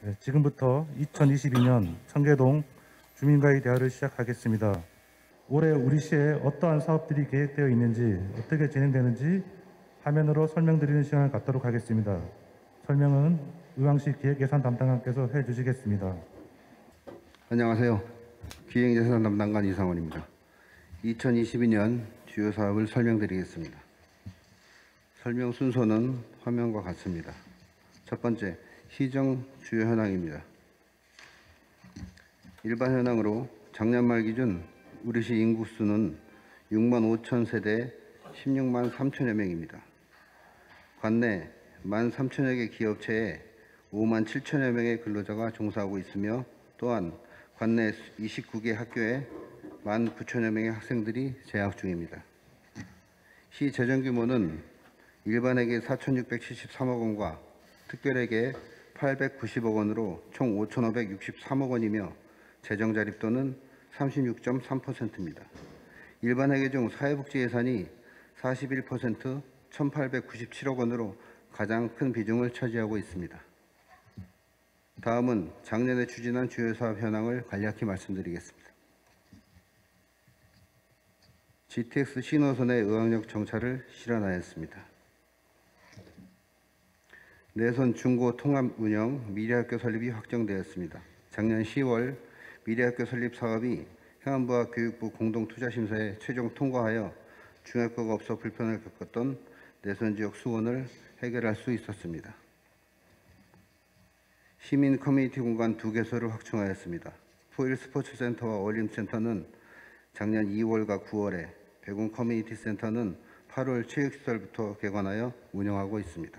네, 지금부터 2022년 청계동 주민과의 대화를 시작하겠습니다. 올해 우리시에 어떠한 사업들이 계획되어 있는지, 어떻게 진행되는지 화면으로 설명드리는 시간을 갖도록 하겠습니다. 설명은 의왕시 기획예산 담당관께서 해주시겠습니다. 안녕하세요. 기획예산 담당관 이상원입니다. 2022년 주요 사업을 설명드리겠습니다. 설명 순서는 화면과 같습니다. 첫 번째, 시정 주요 현황입니다. 일반 현황으로 작년 말 기준 우리시 인구수는 6만 5천 세대 16만 3천여 명입니다. 관내 1만 3천여 개 기업체에 5만 7천여 명의 근로자가 종사하고 있으며 또한 관내 29개 학교에 1만 9천여 명의 학생들이 재학 중입니다. 시 재정 규모는 일반에게 4,673억 원과 특별에게 890억 원으로 총 5,563억 원이며 재정 자립도는 36.3%입니다. 일반회계 중 사회복지 예산이 41% 1,897억 원으로 가장 큰 비중을 차지하고 있습니다. 다음은 작년에 추진한 주요 사업 현황을 간략히 말씀드리겠습니다. GTX 신호선의 의왕역 정차를 실현하였습니다. 내선 중고 통합 운영 미래학교 설립이 확정되었습니다. 작년 10월 미래학교 설립 사업이 행안부와 교육부 공동투자심사에 최종 통과하여 중약과가 없어 불편을 겪었던 내선지역 수원을 해결할 수 있었습니다. 시민 커뮤니티 공간 2개소를 확충하였습니다. 포일 스포츠센터와 어울림센터는 작년 2월과 9월에, 백운 커뮤니티 센터는 8월 체육시설부터 개관하여 운영하고 있습니다.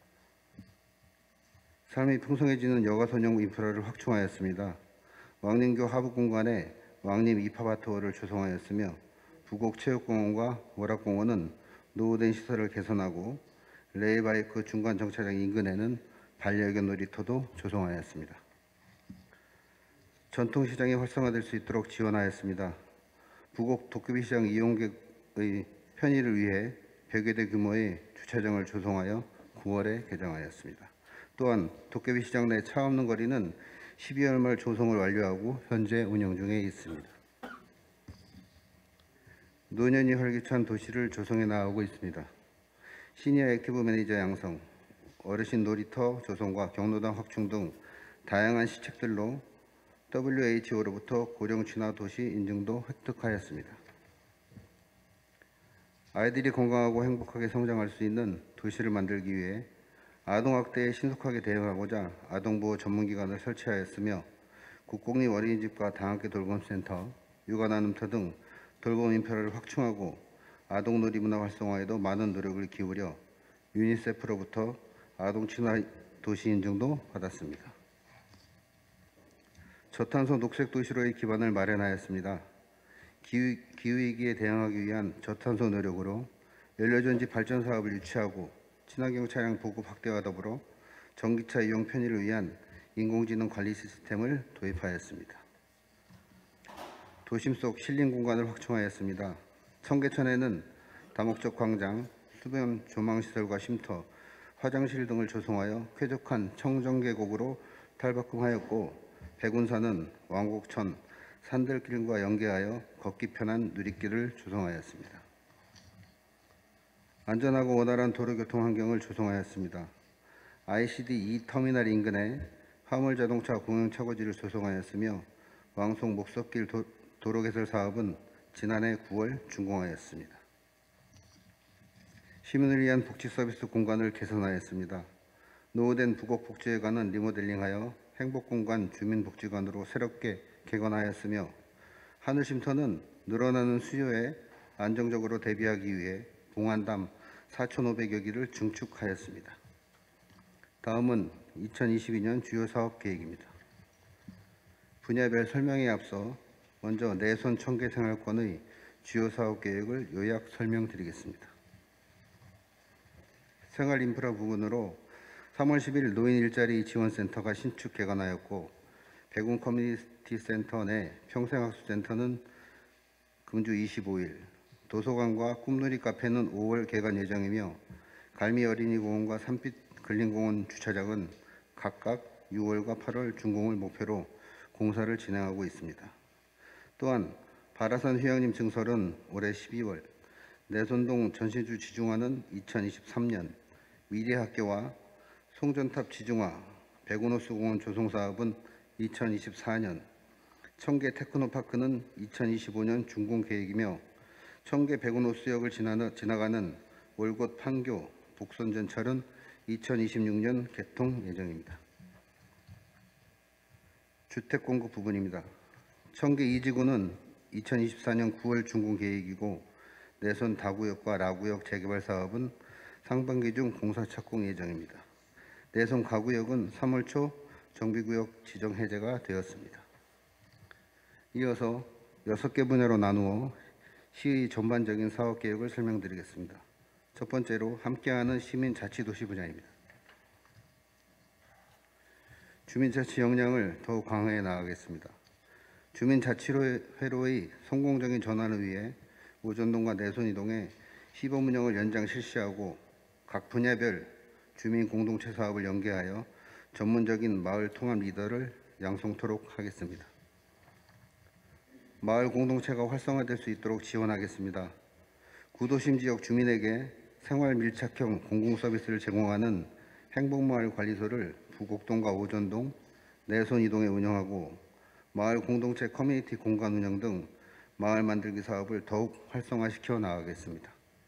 삶이 풍성해지는 여가선용 인프라를 확충하였습니다. 왕림교 하부공간에 왕림 이파바토어를 조성하였으며 부곡체육공원과 월악공원은 노후된 시설을 개선하고 레일바이크 중간 정차장 인근에는 반려견 놀이터도 조성하였습니다. 전통시장이 활성화될 수 있도록 지원하였습니다. 부곡 도깨비시장 이용객의 편의를 위해 100여 대 규모의 주차장을 조성하여 9월에 개장하였습니다. 또한 도깨비시장 내 차 없는 거리는 12월 말 조성을 완료하고 현재 운영 중에 있습니다. 노년이 활기찬 도시를 조성해 나가고 있습니다. 시니어 액티브 매니저 양성, 어르신 놀이터 조성과 경로당 확충 등 다양한 시책들로 WHO로부터 고령 친화 도시 인증도 획득하였습니다. 아이들이 건강하고 행복하게 성장할 수 있는 도시를 만들기 위해 아동학대에 신속하게 대응하고자 아동보호 전문기관을 설치하였으며 국공립 어린이집과 다함께 돌봄센터, 육아나눔터 등 돌봄 인프라를 확충하고 아동놀이문화 활성화에도 많은 노력을 기울여 유니세프로부터 아동친화 도시 인증도 받았습니다. 저탄소 녹색 도시로의 기반을 마련하였습니다. 기후위기에 대응하기 위한 저탄소 노력으로 연료전지 발전 사업을 유치하고 친환경 차량 보급 확대와 더불어 전기차 이용 편의를 위한 인공지능 관리 시스템을 도입하였습니다. 도심 속 힐링 공간을 확충하였습니다. 청계천에는 다목적 광장, 수변 조망시설과 쉼터, 화장실 등을 조성하여 쾌적한 청정계곡으로 탈바꿈하였고 백운산은 왕곡천, 산들길과 연계하여 걷기 편한 누리길을 조성하였습니다. 안전하고 원활한 도로교통 환경을 조성하였습니다. ICD 2터미널 인근에 화물자동차 공영차고지를 조성하였으며 왕송 목석길 도로개설 사업은 지난해 9월 준공하였습니다. 시민을 위한 복지서비스 공간을 개선하였습니다. 노후된 부곡복지회관은 리모델링하여 행복공간 주민복지관으로 새롭게 개관하였으며 하늘쉼터는 늘어나는 수요에 안정적으로 대비하기 위해 봉안담 4,500여 기를 증축하였습니다. 다음은 2022년 주요 사업 계획입니다. 분야별 설명에 앞서 먼저 내선 청계생활권의 주요 사업 계획을 요약 설명드리겠습니다. 생활인프라 부분으로 3월 10일 노인 일자리 지원센터가 신축 개관하였고 백운 커뮤니티 센터 내 평생학습센터는 금주 25일, 도서관과 꿈놀이 카페는 5월 개관 예정이며 갈미 어린이공원과 산빛 근린공원 주차장은 각각 6월과 8월 준공을 목표로 공사를 진행하고 있습니다. 또한 바라산 휴양림 증설은 올해 12월, 내손동 전시주 지중화는 2023년, 미래학교와 송전탑 지중화, 백운호수공원 조성사업은 2024년, 청계 테크노파크는 2025년 준공 계획이며 청계 백운호수역을 지나가는 월곶 판교 복선전철은 2026년 개통 예정입니다. 주택 공급 부분입니다. 청계 2지구는 2024년 9월 준공 계획이고 내손 다구역과 라구역 재개발 사업은 상반기 중 공사 착공 예정입니다. 내손 가구역은 3월 초 정비구역 지정 해제가 되었습니다. 이어서 6개 분야로 나누어 시의 전반적인 사업 계획을 설명드리겠습니다. 첫 번째로 함께하는 시민자치도시 분야입니다. 주민자치 역량을 더욱 강화해 나가겠습니다. 주민자치회로의 성공적인 전환을 위해 오전동과 내손이동에 시범 운영을 연장 실시하고 각 분야별 주민 공동체 사업을 연계하여 전문적인 마을 통합 리더를 양성토록 하겠습니다. 마을 공동체가 활성화될 수 있도록 지원하겠습니다. 구도심 지역 주민에게 생활 밀착형 공공 서비스를 제공하는 행복마을 관리소를 부곡동과 오전동, 내손이동에 운영하고 마을 공동체 커뮤니티 공간 운영 등 마을 만들기 사업을 더욱 활성화시켜 나가겠습니다.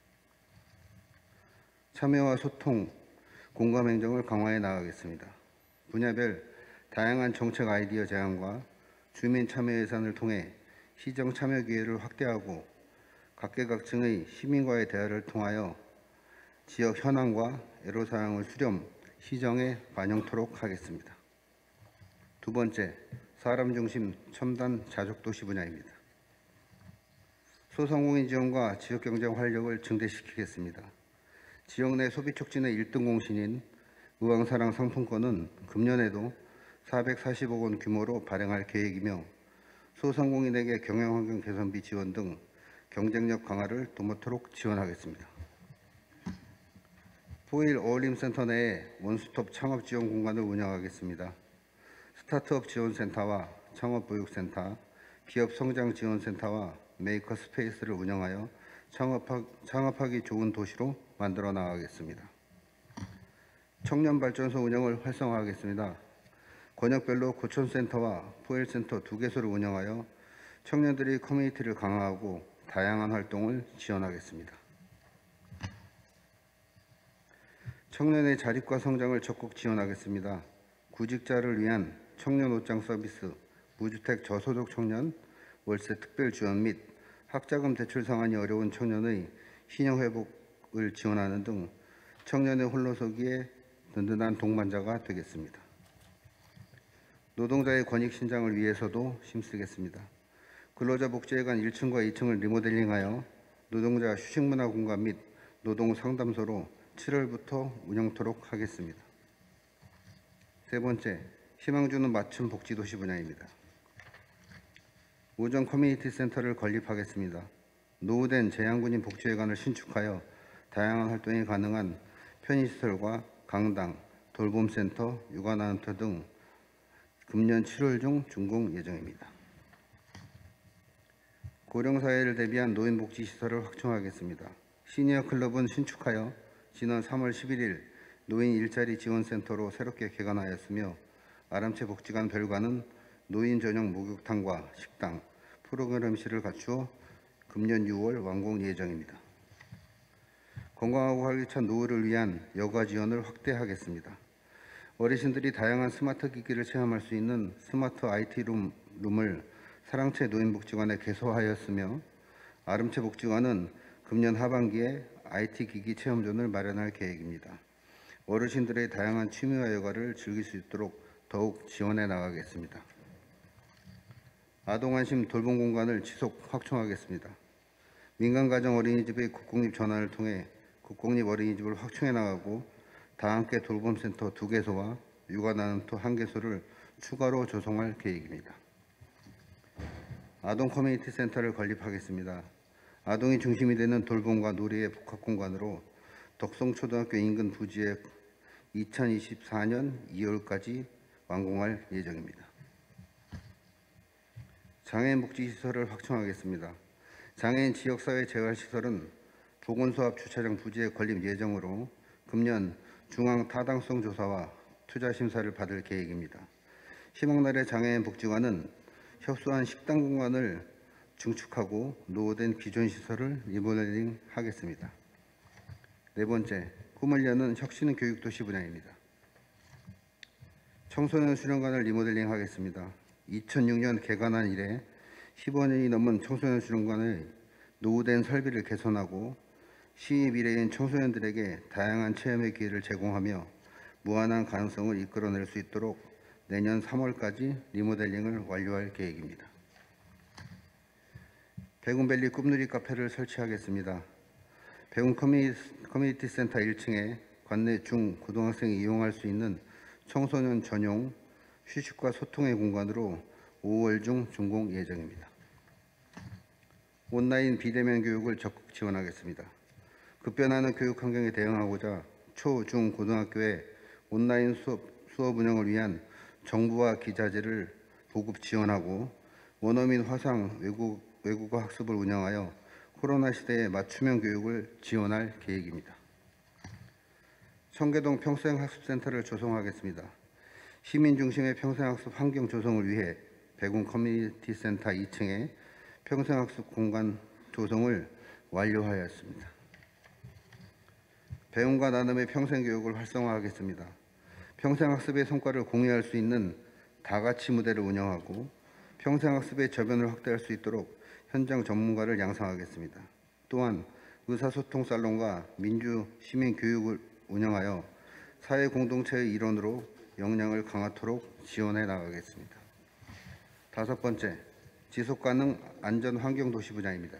참여와 소통, 공감 행정을 강화해 나가겠습니다. 분야별 다양한 정책 아이디어 제안과 주민 참여 예산을 통해 시정 참여 기회를 확대하고 각계각층의 시민과의 대화를 통하여 지역 현황과 애로사항을 수렴, 시정에 반영토록 하겠습니다. 두 번째, 사람 중심 첨단 자족도시 분야입니다. 소상공인 지원과 지역경제 활력을 증대시키겠습니다. 지역 내 소비 촉진의 1등 공신인 의왕사랑 상품권은 금년에도 440억 원 규모로 발행할 계획이며 소상공인에게 경영환경 개선비 지원 등 경쟁력 강화를 도모토록 지원하겠습니다. 포일 어울림센터 내에 원스톱 창업 지원 공간을 운영하겠습니다. 스타트업 지원센터와 창업보육센터, 기업 성장 지원센터와 메이커 스페이스를 운영하여 창업하기 좋은 도시로 만들어 나가겠습니다. 청년발전소 운영을 활성화하겠습니다. 권역별로 고촌센터와 포일센터 2개소를 운영하여 청년들이 커뮤니티를 강화하고 다양한 활동을 지원하겠습니다. 청년의 자립과 성장을 적극 지원하겠습니다. 구직자를 위한 청년 옷장 서비스, 무주택 저소득 청년 월세 특별 지원 및 학자금 대출 상환이 어려운 청년의 신용 회복을 지원하는 등 청년의 홀로서기에 든든한 동반자가 되겠습니다. 노동자의 권익 신장을 위해서도 힘쓰겠습니다. 근로자 복지회관 1층과 2층을 리모델링하여 노동자 휴식문화 공간 및 노동 상담소로 7월부터 운영토록 하겠습니다. 세 번째, 희망 주는 맞춤 복지도시 분야입니다. 우정 커뮤니티 센터를 건립하겠습니다. 노후된 재향군인 복지회관을 신축하여 다양한 활동이 가능한 편의시설과 강당, 돌봄센터, 육아나눔터 등 금년 7월 중 준공 예정입니다. 고령사회를 대비한 노인복지시설을 확충하겠습니다. 시니어 클럽은 신축하여 지난 3월 11일 노인 일자리 지원센터로 새롭게 개관하였으며 아람채 복지관 별관은 노인 전용 목욕탕과 식당, 프로그램실을 갖추어 금년 6월 완공 예정입니다. 건강하고 활기찬 노후를 위한 여가 지원을 확대하겠습니다. 어르신들이 다양한 스마트 기기를 체험할 수 있는 스마트 IT 룸을 사랑채 노인복지관에 개소하였으며 아름채 복지관은 금년 하반기에 IT 기기 체험존을 마련할 계획입니다. 어르신들의 다양한 취미와 여가를 즐길 수 있도록 더욱 지원해 나가겠습니다. 아동안심 돌봄 공간을 지속 확충하겠습니다. 민간가정 어린이집의 국공립 전환을 통해 국공립 어린이집을 확충해 나가고 다함께 돌봄센터 2개소와 육아나눔터 1개소를 추가로 조성할 계획입니다. 아동 커뮤니티 센터를 건립하겠습니다. 아동이 중심이 되는 돌봄과 놀이의 복합공간으로 덕성초등학교 인근 부지에 2024년 2월까지 완공할 예정입니다. 장애인 복지시설을 확충하겠습니다. 장애인 지역사회 재활시설은 보건소앞 주차장 부지에 건립 예정으로 금년 중앙 타당성 조사와 투자 심사를 받을 계획입니다. 희망나래 장애인 복지관은 협소한 식당 공간을 증축하고 노후된 기존 시설을 리모델링하겠습니다. 네 번째, 꿈을 여는 혁신 교육 도시 분야입니다. 청소년 수련관을 리모델링하겠습니다. 2006년 개관한 이래 15년이 넘은 청소년 수련관의 노후된 설비를 개선하고 시의 미래인 청소년들에게 다양한 체험의 기회를 제공하며 무한한 가능성을 이끌어낼 수 있도록 내년 3월까지 리모델링을 완료할 계획입니다. 백운밸리 꿈누리 카페를 설치하겠습니다. 백운 커뮤니티 센터 1층에 관내 중 고등학생이 이용할 수 있는 청소년 전용 휴식과 소통의 공간으로 5월 중 준공 예정입니다. 온라인 비대면 교육을 적극 지원하겠습니다. 급변하는 교육 환경에 대응하고자 초, 중, 고등학교에 온라인 수업 운영을 위한 정부와 기자재를 보급 지원하고 원어민 화상 외국어 학습을 운영하여 코로나 시대에 맞춤형 교육을 지원할 계획입니다. 청계동 평생학습센터를 조성하겠습니다. 시민 중심의 평생학습 환경 조성을 위해 백운 커뮤니티 센터 2층에 평생학습 공간 조성을 완료하였습니다. 배움과 나눔의 평생교육을 활성화하겠습니다. 평생학습의 성과를 공유할 수 있는 다가치 무대를 운영하고 평생학습의 저변을 확대할 수 있도록 현장 전문가를 양성하겠습니다. 또한 의사소통 살롱과 민주 시민 교육을 운영하여 사회 공동체의 일원으로 역량을 강화토록 지원해 나가겠습니다. 다섯 번째, 지속가능 안전 환경 도시 분야입니다.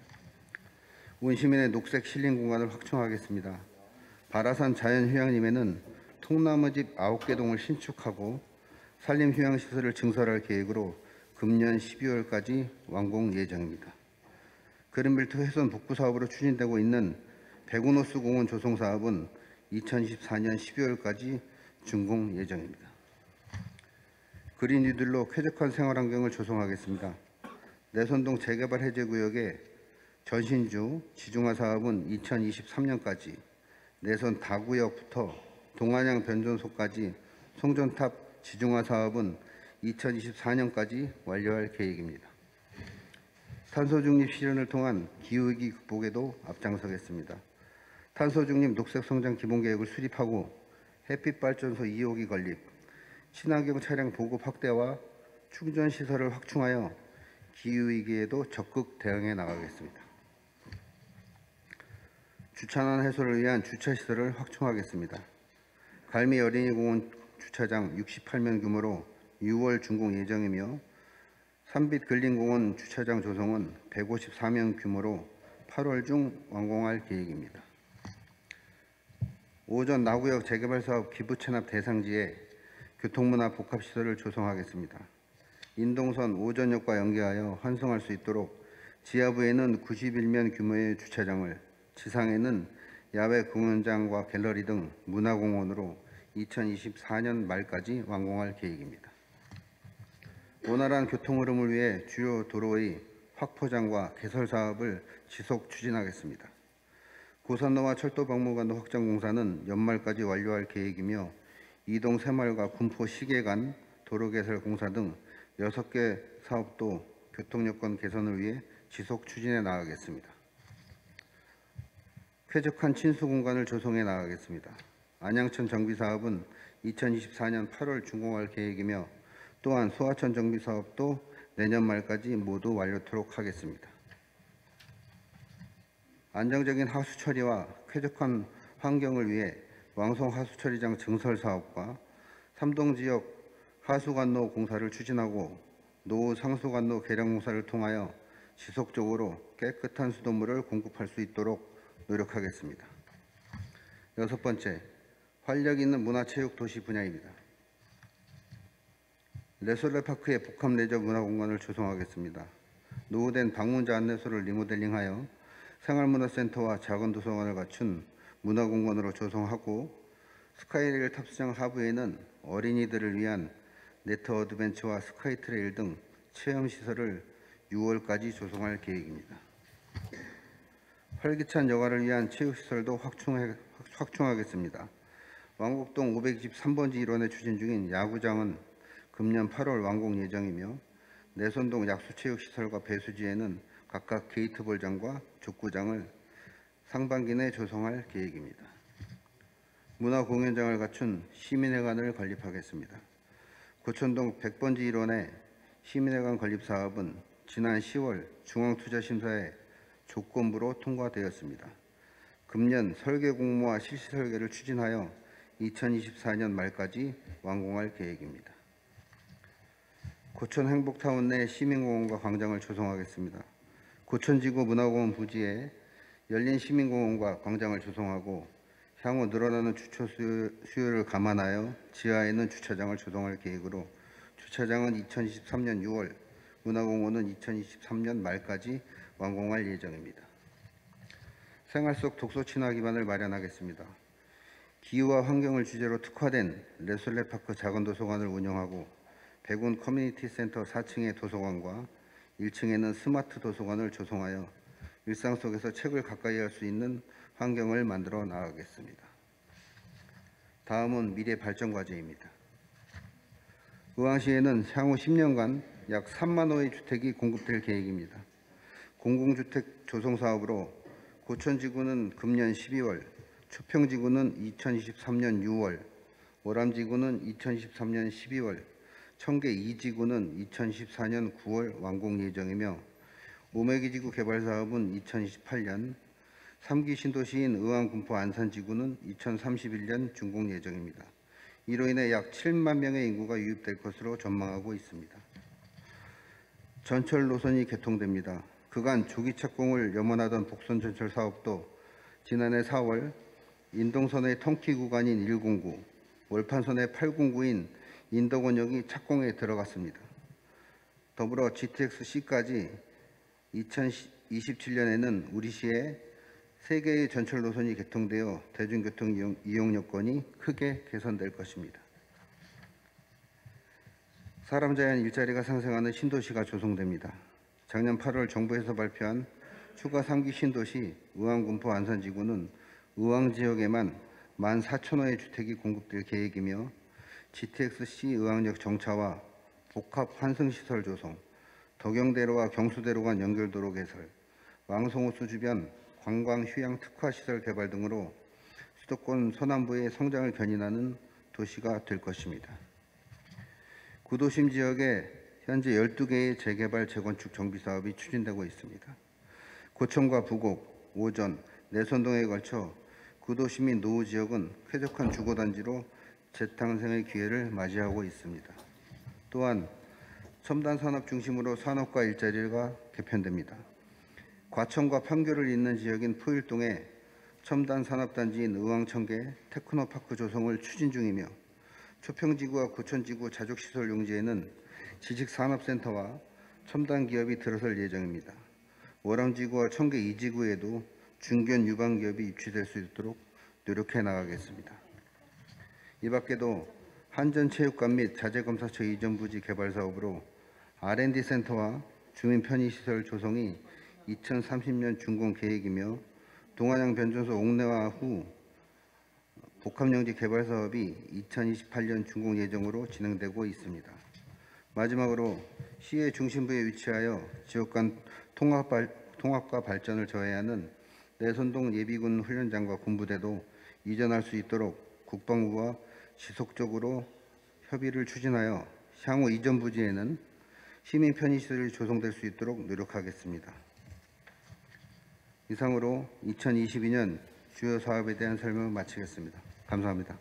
운시민의 녹색 힐링 공간을 확충하겠습니다. 바라산 자연휴양림에는 통나무집 9개 동을 신축하고 산림휴양시설을 증설할 계획으로 금년 12월까지 완공 예정입니다. 그린벨트 훼손 복구 사업으로 추진되고 있는 백운호수 공원 조성 사업은 2024년 12월까지 준공 예정입니다. 그린 뉴딜로 쾌적한 생활환경을 조성하겠습니다. 내선동 재개발 해제구역의 전신주 지중화 사업은 2023년까지, 내선 다구역부터 동안양 변전소까지 송전탑 지중화 사업은 2024년까지 완료할 계획입니다. 탄소 중립 실현을 통한 기후위기 극복에도 앞장서겠습니다. 탄소 중립 녹색 성장 기본계획을 수립하고 햇빛 발전소 2호기 건립, 친환경 차량 보급 확대와 충전 시설을 확충하여 기후위기에도 적극 대응해 나가겠습니다. 주차난 해소를 위한 주차시설을 확충하겠습니다. 갈미 어린이공원 주차장 68면 규모로 6월 준공 예정이며 삼빛 근린공원 주차장 조성은 154면 규모로 8월 중 완공할 계획입니다. 오전 나구역 재개발 사업 기부 체납 대상지에 교통문화 복합시설을 조성하겠습니다. 인동선 오전역과 연계하여 환승할 수 있도록 지하부에는 91면 규모의 주차장을, 지상에는 야외 공연장과 갤러리 등 문화공원으로 2024년 말까지 완공할 계획입니다. 원활한 교통 흐름을 위해 주요 도로의 확포장과 개설 사업을 지속 추진하겠습니다. 고산로와 철도박물관도 확장 공사는 연말까지 완료할 계획이며 이동 새마을과 군포 시계 간 도로 개설 공사 등 6개 사업도 교통 여건 개선을 위해 지속 추진해 나가겠습니다. 쾌적한 친수 공간을 조성해 나가겠습니다. 안양천 정비 사업은 2024년 8월 준공할 계획이며 또한 소하천 정비 사업도 내년 말까지 모두 완료토록 하겠습니다. 안정적인 하수 처리와 쾌적한 환경을 위해 왕성 하수처리장 증설 사업과 삼동 지역 하수관로 공사를 추진하고 노후 상수관로 개량 공사를 통하여 지속적으로 깨끗한 수돗물을 공급할 수 있도록 노력하겠습니다. 여섯 번째, 활력 있는 문화체육 도시 분야입니다. 레솔레파크의 복합 레저 문화공간을 조성하겠습니다. 노후된 방문자 안내소를 리모델링하여 생활문화센터와 작은 도서관을 갖춘 문화공간으로 조성하고 스카이레일 탑승장 하부에는 어린이들을 위한 네트 어드벤처와 스카이트레일 등 체험시설을 6월까지 조성할 계획입니다. 활기찬 여가를 위한 체육시설도 확충하겠습니다. 왕곡동 523번지 일원에 추진 중인 야구장은 금년 8월 완공 예정이며 내선동 약수체육시설과 배수지에는 각각 게이트볼장과 족구장을 상반기 내 조성할 계획입니다. 문화공연장을 갖춘 시민회관을 건립하겠습니다. 고천동 100번지 일원의 시민회관 건립 사업은 지난 10월 중앙투자심사에 조건부로 통과되었습니다. 금년 설계 공모와 실시 설계를 추진하여 2024년 말까지 완공할 계획입니다. 고천 행복타운 내 시민공원과 광장을 조성하겠습니다. 고천지구 문화공원 부지에 열린 시민공원과 광장을 조성하고 향후 늘어나는 주차 수요를 감안하여 지하에는 주차장을 조성할 계획으로 주차장은 2023년 6월, 문화공원은 2023년 말까지 완공할 예정입니다. 생활 속 독서 친화 기반을 마련하겠습니다. 기후와 환경을 주제로 특화된 레솔레파크 작은 도서관을 운영하고 백운 커뮤니티 센터 4층의 도서관과 1층에는 스마트 도서관을 조성하여 일상 속에서 책을 가까이 할 수 있는 환경을 만들어 나가겠습니다. 다음은 미래 발전 과제입니다. 의왕시에는 향후 10년간 약 3만 호의 주택이 공급될 계획입니다. 공공주택 조성 사업으로 고천지구는 금년 12월, 초평지구는 2023년 6월, 오람지구는 2023년 12월, 청계 2지구는 2014년 9월 완공 예정이며 오매기지구 개발 사업은 2028년, 3기 신도시인 의왕군포 안산지구는 2031년 준공 예정입니다. 이로 인해 약 7만 명의 인구가 유입될 것으로 전망하고 있습니다. 전철 노선이 개통됩니다. 그간 조기 착공을 염원하던 복선 전철 사업도 지난해 4월 인동선의 통키 구간인 109, 월판선의 809인 인덕원역이 착공에 들어갔습니다. 더불어 GTX-C까지 2027년에는 우리 시에 3개의 전철 노선이 개통되어 대중교통 이용 여건이 크게 개선될 것입니다. 사람 제한 일자리가 상생하는 신도시가 조성됩니다. 작년 8월 정부에서 발표한 추가 3기 신도시 의왕군포 안산지구는 의왕 지역에만 14,000호의 주택이 공급될 계획이며 GTX-C 의왕역 정차와 복합 환승시설 조성, 덕영대로와 경수대로 간 연결도로 개설, 왕성호수 주변 관광 휴양 특화시설 개발 등으로 수도권 서남부의 성장을 견인하는 도시가 될 것입니다. 구도심 지역에 현재 12개의 재개발, 재건축, 정비 사업이 추진되고 있습니다. 고천과 부곡, 오전, 내선동에 걸쳐 구도시민 노후 지역은 쾌적한 주거단지로 재탄생의 기회를 맞이하고 있습니다. 또한 첨단 산업 중심으로 산업과 일자리가 개편됩니다. 과천과 판교를 잇는 지역인 포일동에 첨단 산업단지인 의왕청계 테크노파크 조성을 추진 중이며 초평지구와 고천지구 자족시설 용지에는 지식산업센터와 첨단 기업이 들어설 예정입니다. 월암지구와 청계 2지구에도 중견 유방기업이 입주될 수 있도록 노력해 나가겠습니다. 이 밖에도 한전체육관 및 자재검사처 이전 부지 개발 사업으로 R&D 센터와 주민 편의시설 조성이 2030년 준공 계획이며 동안양 변전소 옥내화 후 복합용지 개발 사업이 2028년 준공 예정으로 진행되고 있습니다. 마지막으로 시의 중심부에 위치하여 지역 간 통합과 발전을 저해하는 내선동 예비군 훈련장과 군부대도 이전할 수 있도록 국방부와 지속적으로 협의를 추진하여 향후 이전 부지에는 시민 편의시설이 조성될 수 있도록 노력하겠습니다. 이상으로 2022년 주요 사업에 대한 설명을 마치겠습니다. 감사합니다.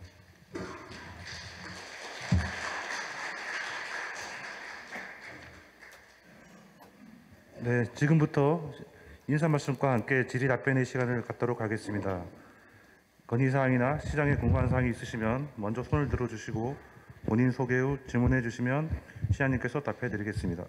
네, 지금부터 인사 말씀과 함께 질의 답변의 시간을 갖도록 하겠습니다. 건의사항이나 시장에 궁금한 사항이 있으시면 먼저 손을 들어주시고 본인 소개 후 질문해 주시면 시장님께서 답해 드리겠습니다.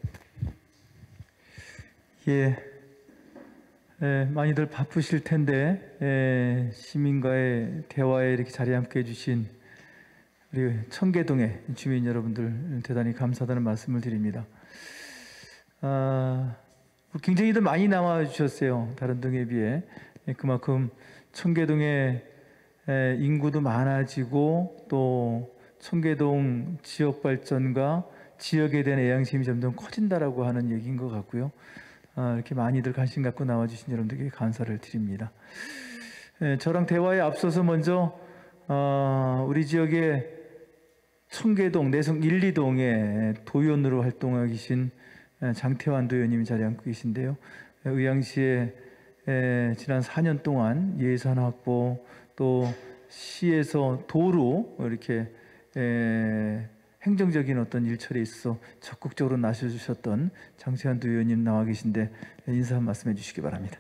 많이들 바쁘실 텐데 시민과의 대화에 이렇게 자리에 함께 해주신 우리 청계동의 주민 여러분들 대단히 감사하다는 말씀을 드립니다. 굉장히들 많이 나와 주셨어요. 다른 동에 비해. 그만큼 청계동의 인구도 많아지고 또 청계동 지역 발전과 지역에 대한 애양심이 점점 커진다라고 하는 얘기인 것 같고요. 이렇게 많이들 관심 갖고 나와 주신 여러분들께 감사를 드립니다. 저랑 대화에 앞서서 먼저 우리 지역의 청계동 내성 1, 2동의 도의원으로 활동하고 계신 장태환 도의원님이 자리에 앉고 계신데요. 의왕시에 지난 4년 동안 예산 확보 또 시에서 도로 이렇게 행정적인 어떤 일처리에 있어서 적극적으로 나서주셨던 장태환 도의원님 나와 계신데 인사 한 말씀 해주시기 바랍니다.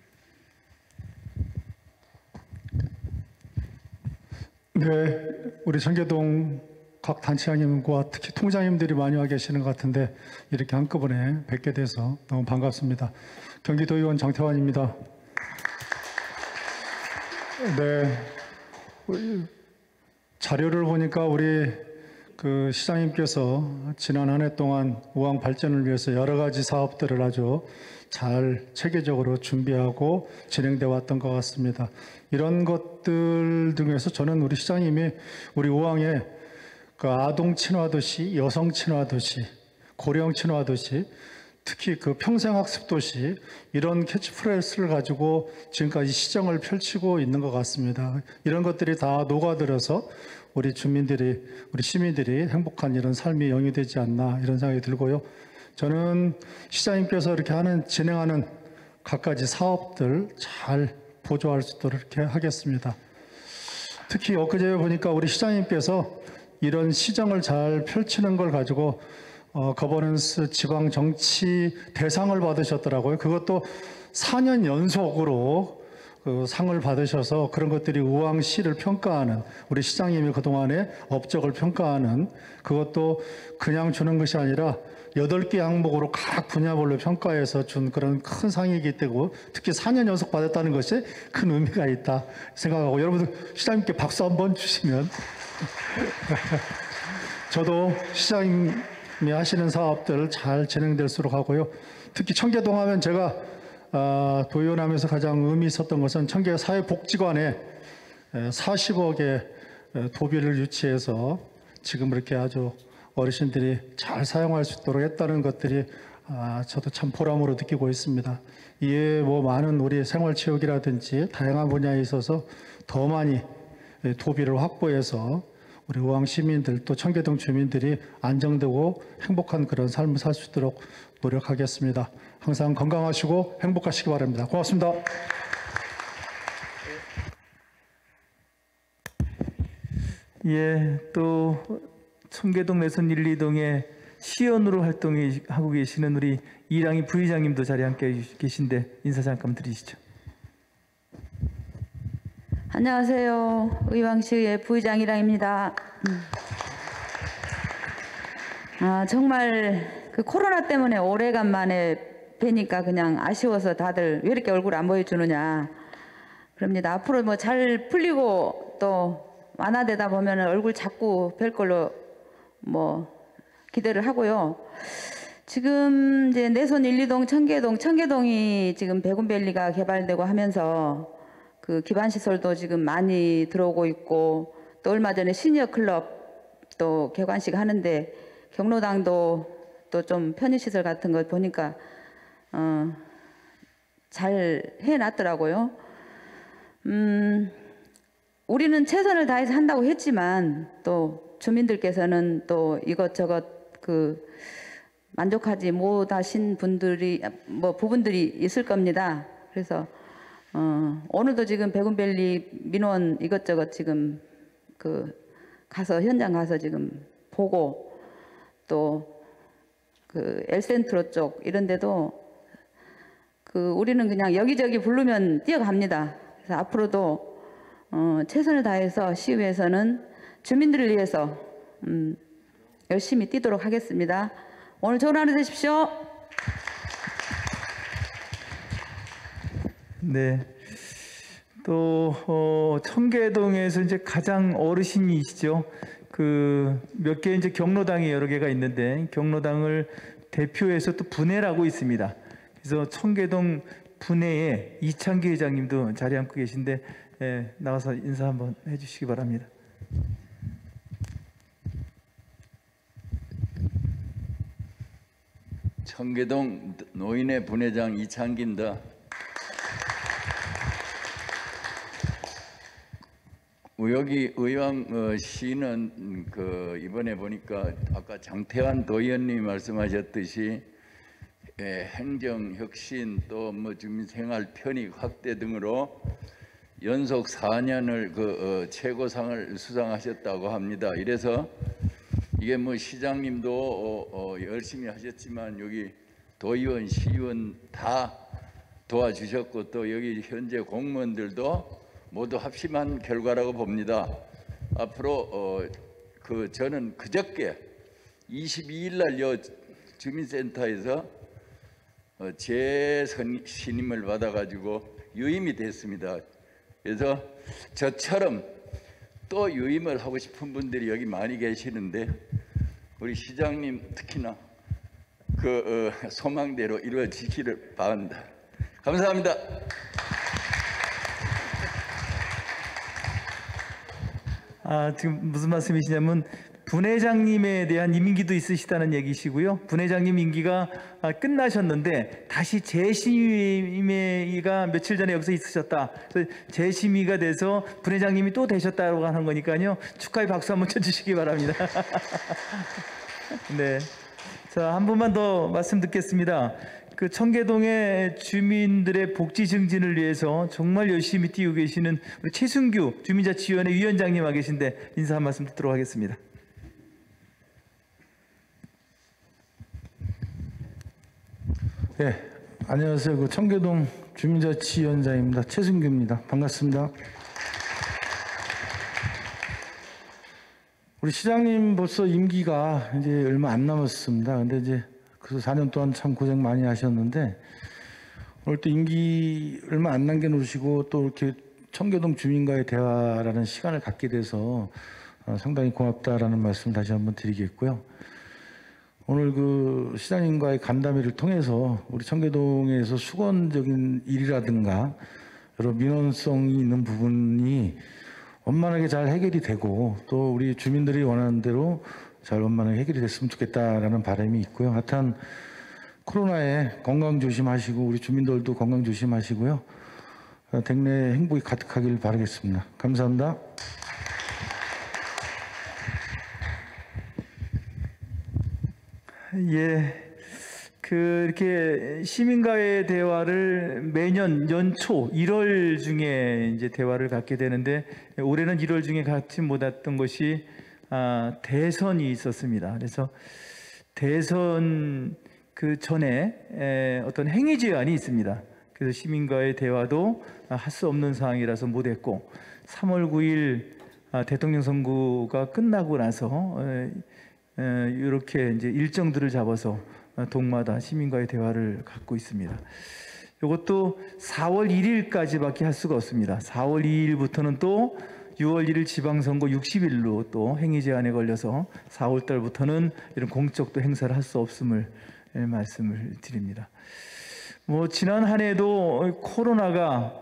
네, 우리 청계동 각 단체장님과 특히 통장님들이 많이 와 계시는 것 같은데 이렇게 한꺼번에 뵙게 돼서 너무 반갑습니다. 경기도의원 장태환입니다. 네, 자료를 보니까 우리 그 시장님께서 지난 한 해 동안 우왕 발전을 위해서 여러 가지 사업들을 아주 잘 체계적으로 준비하고 진행돼 왔던 것 같습니다. 이런 것들 등에서 저는 우리 시장님이 우리 우왕에 그 아동 친화 도시, 여성 친화 도시, 고령 친화 도시, 특히 그 평생학습 도시 이런 캐치프레이즈를 가지고 지금까지 시정을 펼치고 있는 것 같습니다. 이런 것들이 다 녹아들어서 우리 주민들이, 우리 시민들이 행복한 이런 삶이 영위되지 않나 이런 생각이 들고요. 저는 시장님께서 이렇게 진행하는 갖가지 사업들 잘 보조할 수 있도록 이렇게 하겠습니다. 특히 엊그제 보니까 우리 시장님께서 이런 시정을 잘 펼치는 걸 가지고 거버넌스 지방 정치 대상을 받으셨더라고요. 그것도 4년 연속으로 그 상을 받으셔서 그런 것들이 우왕시를 평가하는 우리 시장님이 그동안의 업적을 평가하는 그것도 그냥 주는 것이 아니라 8개 항목으로 각 분야별로 평가해서 준 그런 큰 상이기 때문에 특히 4년 연속 받았다는 것이 큰 의미가 있다 생각하고 여러분들 시장님께 박수 한번 주시면 저도 시장님이 하시는 사업들 잘 진행될수록 하고요. 특히 청계동 하면 제가 도의원하면서 가장 의미 있었던 것은 청계 사회복지관에 40억의 도비를 유치해서 지금 이렇게 아주 어르신들이 잘 사용할 수 있도록 했다는 것들이 저도 참 보람으로 느끼고 있습니다. 이에 뭐 많은 우리 생활체육이라든지 다양한 분야에 있어서 더 많이 도비를 확보해서 우리 우왕 시민들 또 청계동 주민들이 안정되고 행복한 그런 삶을 살 수 있도록 노력하겠습니다. 항상 건강하시고 행복하시기 바랍니다. 고맙습니다. 예, 또 청계동 내선 1, 2동의 시연으로 활동하고 계시는 우리 이랑희 부의장님도 자리에 함께 계신데 인사 잠깐 드리시죠. 안녕하세요. 의왕시의 부의장 이랑입니다. 정말 그 코로나 때문에 오래간만에 뵈니까 그냥 아쉬워서 다들 왜 이렇게 얼굴 안 보여주느냐 그럽니다. 앞으로 뭐 잘 풀리고 또 완화되다 보면 얼굴 자꾸 뵐 걸로 뭐 기대를 하고요. 지금 이제 내선 1, 2동 청계동이 지금 백운밸리가 개발되고 하면서 그 기반시설도 지금 많이 들어오고 있고 또 얼마 전에 시니어 클럽 또 개관식 하는데 경로당도 또 좀 편의시설 같은 거 보니까 잘 해놨더라고요. 우리는 최선을 다해서 한다고 했지만 또 주민들께서는 또 이것저것 그 만족하지 못하신 분들이 뭐 부분들이 있을 겁니다. 그래서 오늘도 지금 백운밸리 민원 이것저것 지금 그 가서 현장 가서 지금 보고 또 그 엘센트로 쪽 이런 데도 그 우리는 그냥 여기저기 부르면 뛰어갑니다. 그래서 앞으로도 최선을 다해서 시의회에서는 주민들을 위해서 열심히 뛰도록 하겠습니다. 오늘 좋은 하루 되십시오. 네. 또 청계동에서 이제 가장 어르신이시죠. 그 몇 개 이제 경로당이 여러 개가 있는데 경로당을 대표해서 또 분해라고 있습니다. 그래서 청계동 분해의 이창기 회장님도 자리에 앉고 계신데 나와서 인사 한번 해주시기 바랍니다. 청계동 노인회 분회장 이창기입니다. 여기 의왕 시는 이번에 보니까 아까 장태환 도의원님이 말씀하셨듯이 행정 혁신 또 뭐 주민생활 편익 확대 등으로 연속 4년을 최고상을 수상하셨다고 합니다. 이래서 이게 뭐 시장님도 열심히 하셨지만 여기 도의원, 시의원 다 도와주셨고 또 여기 현재 공무원들도 모두 합심한 결과라고 봅니다. 앞으로 저는 그저께 22일 날 주민센터에서 재신임을 받아가지고 유임이 됐습니다. 그래서 저처럼 또 유임을 하고 싶은 분들이 여기 많이 계시는데 우리 시장님 특히나 그 소망대로 이루어지기를 바랍니다. 감사합니다. 지금 무슨 말씀이시냐면 분회장님에 대한 임기도 있으시다는 얘기시고요. 분회장님 임기가 끝나셨는데 다시 재심의가 며칠 전에 여기서 있으셨다. 그래서 재심의가 돼서 분회장님이 또 되셨다고 하는 거니까요. 축하의 박수 한번 쳐주시기 바랍니다. 네. 자, 한 분만 더 말씀 듣겠습니다. 그 청계동의 주민들의 복지 증진을 위해서 정말 열심히 뛰고 계시는 우리 최순규 주민자치위원회 위원장님 와 계신데 인사 한 말씀 듣도록 하겠습니다. 네, 안녕하세요. 그 청계동 주민자치위원장입니다. 최순규입니다. 반갑습니다. 우리 시장님 벌써 임기가 이제 얼마 안 남았습니다. 근데 이제 그래서 4년 동안 참 고생 많이 하셨는데 오늘 또 임기 얼마 안 남겨놓으시고 또 이렇게 청계동 주민과의 대화라는 시간을 갖게 돼서 상당히 고맙다라는 말씀 다시 한번 드리겠고요. 오늘 그 시장님과의 간담회를 통해서 우리 청계동에서 수건적인 일이라든가 여러 민원성이 있는 부분이 원만하게 잘 해결이 되고 또 우리 주민들이 원하는 대로 잘 원만하게 해결이 됐으면 좋겠다라는 바람이 있고요. 하여튼 코로나에 건강 조심하시고 우리 주민들도 건강 조심하시고요. 댁내에 행복이 가득하길 바라겠습니다. 감사합니다. 예, 이렇게 시민과의 대화를 매년 연초 1월 중에 이제 대화를 갖게 되는데 올해는 1월 중에 갖지 못했던 것이 대선이 있었습니다. 그래서 대선 그 전에 어떤 행위 제한이 있습니다. 그래서 시민과의 대화도 할 수 없는 상황이라서 못했고 3월 9일 대통령 선거가 끝나고 나서 이렇게 이제 일정들을 잡아서 동마다 시민과의 대화를 갖고 있습니다. 이것도 4월 1일까지밖에 할 수가 없습니다. 4월 2일부터는 또 6월 1일 지방선거 60일로 또 행위 제한에 걸려서 4월 달부터는 이런 공적 행사를 할 수 없음을 말씀을 드립니다. 뭐 지난 한 해도 코로나가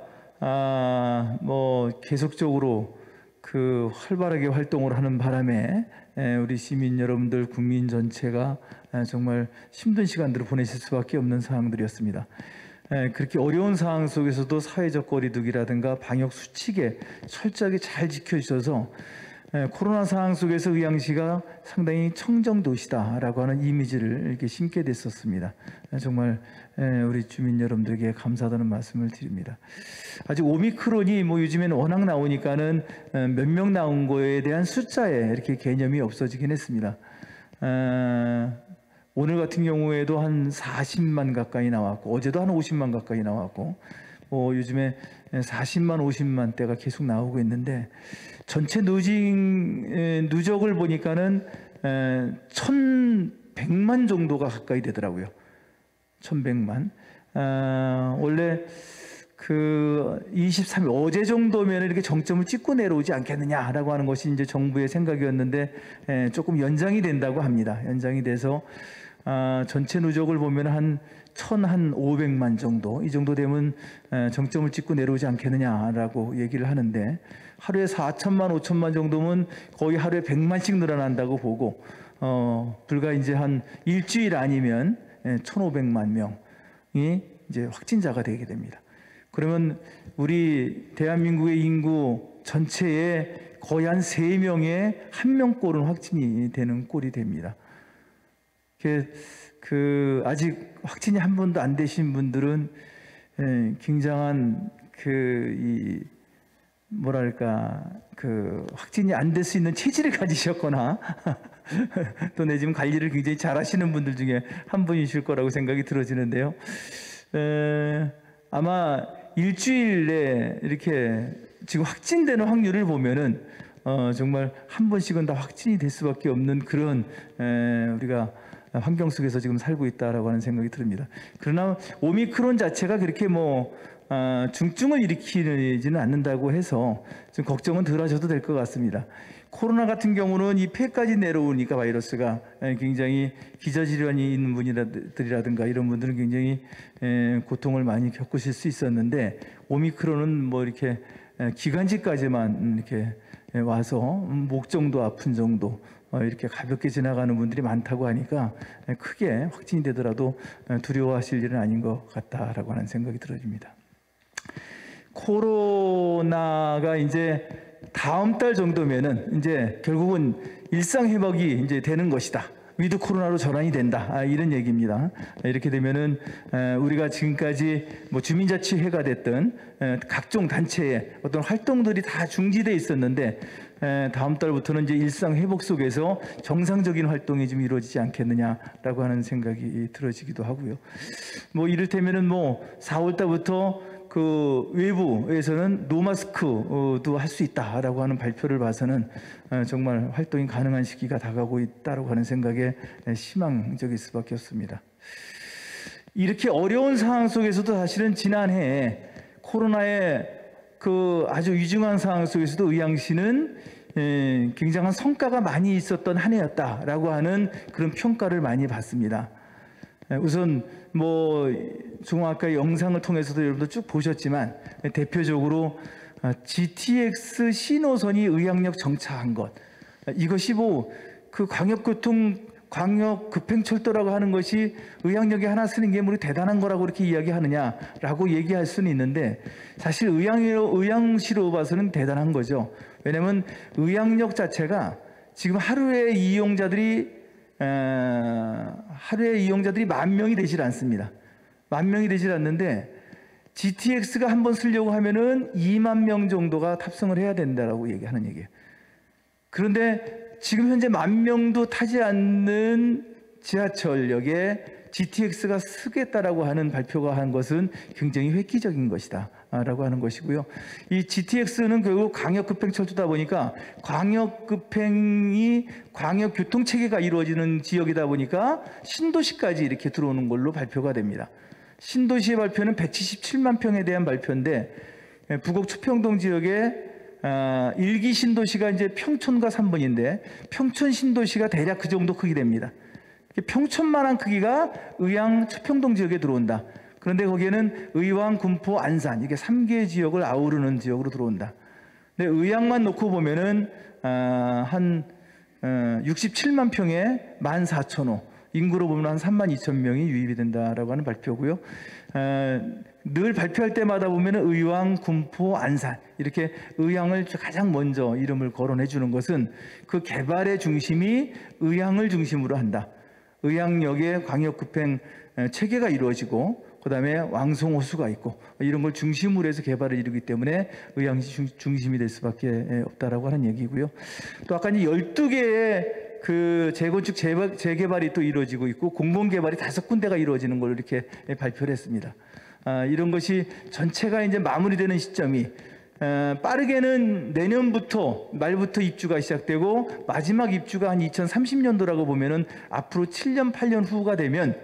뭐 계속적으로 그 활발하게 활동을 하는 바람에 우리 시민 여러분들 국민 전체가 정말 힘든 시간들을 보내실 수밖에 없는 상황들이었습니다. 그렇게 어려운 상황 속에서도 사회적 거리두기라든가 방역 수칙에 철저하게 잘 지켜주셔서 코로나 상황 속에서 의왕시가 상당히 청정도시다라고 하는 이미지를 이렇게 심게 됐었습니다. 정말 우리 주민 여러분들에게 감사하다는 말씀을 드립니다. 아직 오미크론이 뭐 요즘에는 워낙 나오니까는 몇 명 나온 거에 대한 숫자에 이렇게 개념이 없어지긴 했습니다. 오늘 같은 경우에도 한 40만 가까이 나왔고 어제도 한 50만 가까이 나왔고 요즘에 40만 50만 대가 계속 나오고 있는데 전체 누적을 보니까는 1,100만 정도가 가까이 되더라고요. 1,100만. 원래 그 23일 어제 정도면 이렇게 정점을 찍고 내려오지 않겠느냐라고 하는 것이 이제 정부의 생각이었는데 조금 연장이 된다고 합니다. 연장이 돼서 전체 누적을 보면 한 1,500만 정도 이 정도 되면 정점을 찍고 내려오지 않겠느냐라고 얘기를 하는데 하루에 4천만 5천만 정도면 거의 하루에 100만씩 늘어난다고 보고 불과 이제 한 일주일 아니면 1,500만 명이 이제 확진자가 되게 됩니다. 그러면 우리 대한민국의 인구 전체에 거의 한 3명에 1명꼴은 확진이 되는 꼴이 됩니다. 아직 확진이 한 번도 안 되신 분들은 굉장한 확진이 안 될 수 있는 체질을 가지셨거나 또 내지는 관리를 굉장히 잘하시는 분들 중에 한 분이실 거라고 생각이 들어지는데요. 아마 일주일 내에 이렇게 지금 확진되는 확률을 보면은 정말 한 번씩은 다 확진이 될 수밖에 없는 그런 우리가 환경 속에서 지금 살고 있다라고 하는 생각이 듭니다. 그러나 오미크론 자체가 그렇게 중증을 일으키지는 않는다고 해서 좀 걱정은 덜 하셔도 될 것 같습니다. 코로나 같은 경우는 이 폐까지 내려오니까 바이러스가 굉장히 기저질환이 있는 분들이라든가 이런 분들은 굉장히 고통을 많이 겪으실 수 있었는데 오미크론은 이렇게 기관지까지만 이렇게 와서 목 정도 아픈 정도 이렇게 가볍게 지나가는 분들이 많다고 하니까 크게 확진이 되더라도 두려워하실 일은 아닌 것 같다라고 하는 생각이 들어집니다. 코로나가 이제 다음 달 정도면은 이제 결국은 일상 회복이 이제 되는 것이다. 위드 코로나로 전환이 된다. 이런 얘기입니다. 이렇게 되면은 우리가 지금까지 주민자치회가 됐든 각종 단체의 어떤 활동들이 다 중지돼 있었는데 다음 달부터는 이제 일상 회복 속에서 정상적인 활동이 좀 이루어지지 않겠느냐라고 하는 생각이 들어지기도 하고요. 이를테면은 4월 달부터 그 외부에서는 노마스크도 할 수 있다라고 하는 발표를 봐서는 정말 활동이 가능한 시기가 다가오고 있다라고 하는 생각에 희망적일 수밖에 없습니다. 이렇게 어려운 상황 속에서도 사실은 지난해 코로나의 그 아주 위중한 상황 속에서도 의왕시는 굉장한 성과가 많이 있었던 한 해였다라고 하는 그런 평가를 많이 받습니다. 우선 중앙아까 영상을 통해서도 여러분들 쭉 보셨지만 대표적으로 GTX 신호선이 의왕역 정차한 것, 이것이 그 광역급행철도라고 하는 것이 의왕역에 하나 쓰는 게 대단한 거라고 이렇게 이야기하느냐라고 얘기할 수는 있는데 사실 의왕시로 봐서는 대단한 거죠. 왜냐하면 의왕역 자체가 지금 하루에 이용자들이 10,000명이 되질 않습니다. 10,000명이 되질 않는데 GTX가 한번 쓰려고 하면은 20,000명 정도가 탑승을 해야 된다라고 얘기하는 얘기예요. 그런데 지금 현재 10,000명도 타지 않는 지하철역에 GTX가 쓰겠다라고 하는 발표가 한 것은 굉장히 획기적인 것이다 라고 하는 것이고요. 이 GTX는 결국 광역급행철도다 보니까 광역급행이 광역교통체계가 이루어지는 지역이다 보니까 신도시까지 이렇게 들어오는 걸로 발표가 됩니다. 신도시의 발표는 177만 평에 대한 발표인데 부곡 초평동 지역에 1기 신도시가 이제 평촌과 3번인데 평촌 신도시가 대략 그 정도 크기 됩니다. 평촌만한 크기가 의왕 초평동 지역에 들어온다. 그런데 거기에는 의왕, 군포, 안산 이게 3개 지역을 아우르는 지역으로 들어온다. 근데 의왕만 놓고 보면은 한 67만 평에 14,000호, 인구로 보면 한 32,000명이 유입이 된다라고 하는 발표고요. 늘 발표할 때마다 보면은 의왕, 군포, 안산 이렇게 의왕을 가장 먼저 이름을 거론해 주는 것은 그 개발의 중심이 의왕을 중심으로 한다. 의왕역에 광역급행 체계가 이루어지고 그다음에 왕송호수가 있고 이런 걸 중심으로 해서 개발을 이루기 때문에 의왕시 중심이 될 수밖에 없다라고 하는 얘기고요. 또 아까 이제 12개의 그 재건축 재개발이 또 이루어지고 있고 공공개발이 5군데가 이루어지는 걸로 이렇게 발표를 했습니다. 이런 것이 전체가 이제 마무리되는 시점이 빠르게는 내년부터 말부터 입주가 시작되고 마지막 입주가 한 2030년도라고 보면은 앞으로 7년 8년 후가 되면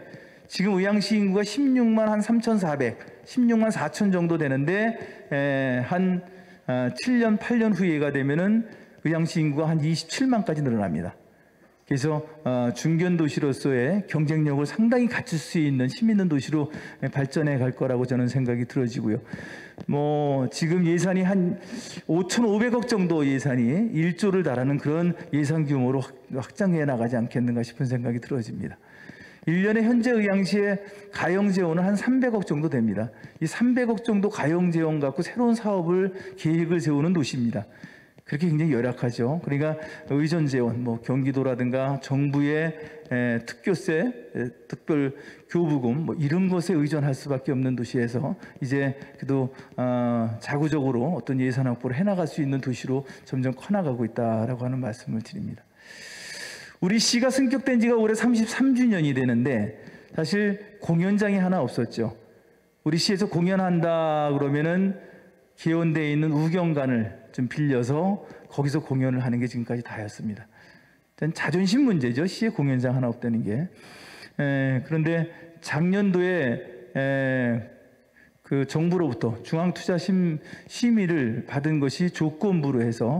지금 의왕시 인구가 16만 한 3,400, 16만 4천 정도 되는데 한 7년, 8년 후에가 되면은 의왕시 인구가 한 27만까지 늘어납니다. 그래서 중견 도시로서의 경쟁력을 상당히 갖출 수 있는 힘 있는 도시로 발전해 갈 거라고 저는 생각이 들어지고요. 뭐 지금 예산이 한 5,500억 정도 예산이 1조를 달하는 그런 예산 규모로 확장해 나가지 않겠는가 싶은 생각이 들어집니다. 1년에 현재 의왕시의 가용재원은 한 300억 정도 됩니다. 이 300억 정도 가용재원 갖고 새로운 사업을 계획을 세우는 도시입니다. 그렇게 굉장히 열악하죠. 그러니까 의전재원, 뭐 경기도라든가 정부의 특교세, 특별 교부금 뭐 이런 것에 의존할 수밖에 없는 도시에서 이제 그래도 자구적으로 어떤 예산 확보를 해나갈 수 있는 도시로 점점 커나가고 있다라고 하는 말씀을 드립니다. 우리 시가 승격된 지가 올해 33주년이 되는데 사실 공연장이 하나 없었죠. 우리 시에서 공연한다 그러면은 개원대에 있는 우경관을 좀 빌려서 거기서 공연을 하는 게 지금까지 다였습니다. 일단 자존심 문제죠. 시에 공연장 하나 없다는 게. 그런데 작년도에 그 정부로부터 중앙투자 심의를 받은 것이 조건부로 해서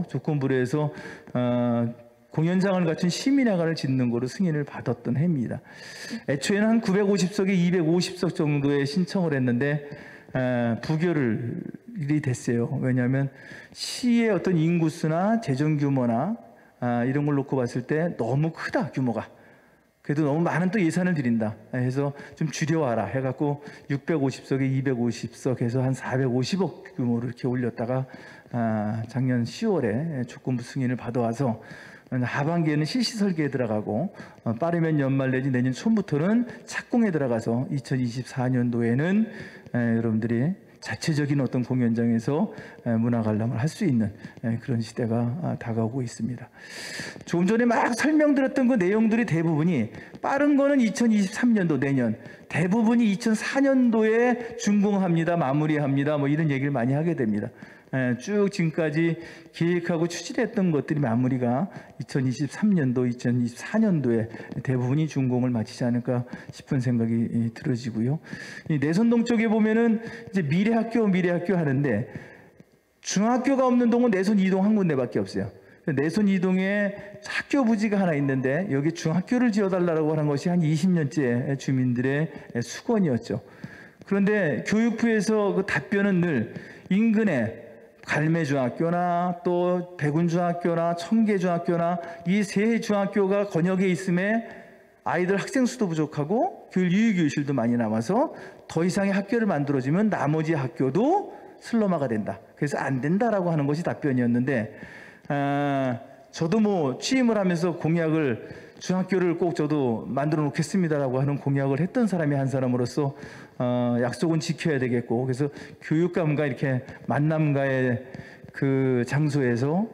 공연장을 갖춘 시민회관을 짓는 거로 승인을 받았던 해입니다. 애초에는 한 950석에 250석 정도의 신청을 했는데 부결이 됐어요. 왜냐하면 시의 어떤 인구수나 재정 규모나 이런 걸 놓고 봤을 때 너무 크다, 규모가. 그래도 너무 많은 또 예산을 들인다 해서 좀 줄여와라 해갖고 650석에 250석 해서 한 450억 규모로 이렇게 올렸다가 작년 10월에 조건부 승인을 받아와서 하반기에는 실시 설계에 들어가고 빠르면 연말 내지 내년 초부터는 착공에 들어가서 2024년도에는 여러분들이 자체적인 어떤 공연장에서 문화 관람을 할 수 있는 그런 시대가 다가오고 있습니다. 조금 전에 막 설명드렸던 그 내용들이 대부분이 빠른 거는 2023년도 내년, 대부분이 2004년도에 준공합니다, 마무리합니다, 뭐 이런 얘기를 많이 하게 됩니다. 쭉 지금까지 계획하고 추진했던 것들이 마무리가 2023년도, 2024년도에 대부분이 준공을 마치지 않을까 싶은 생각이 들어지고요. 이 내선동 쪽에 보면은 이제 미래학교 하는데 중학교가 없는 동은 내선 2동 한 군데밖에 없어요. 내선 2동에 학교 부지가 하나 있는데 여기 중학교를 지어달라고 하는 것이 한 20년째 주민들의 수건이었죠. 그런데 교육부에서 그 답변은 늘 인근에 갈매중학교나 또 백운중학교나 청계중학교나 이 세 중학교가 권역에 있음에 아이들 학생 수도 부족하고 유휴교실도 많이 남아서 더 이상의 학교를 만들어주면 나머지 학교도 슬럼화가 된다. 그래서 안 된다라고 하는 것이 답변이었는데 저도 뭐 취임을 하면서 공약을 중학교를 꼭 저도 만들어 놓겠습니다라고 하는 공약을 했던 사람이 한 사람으로서 약속은 지켜야 되겠고, 그래서 교육감과 이렇게 만남과의 그 장소에서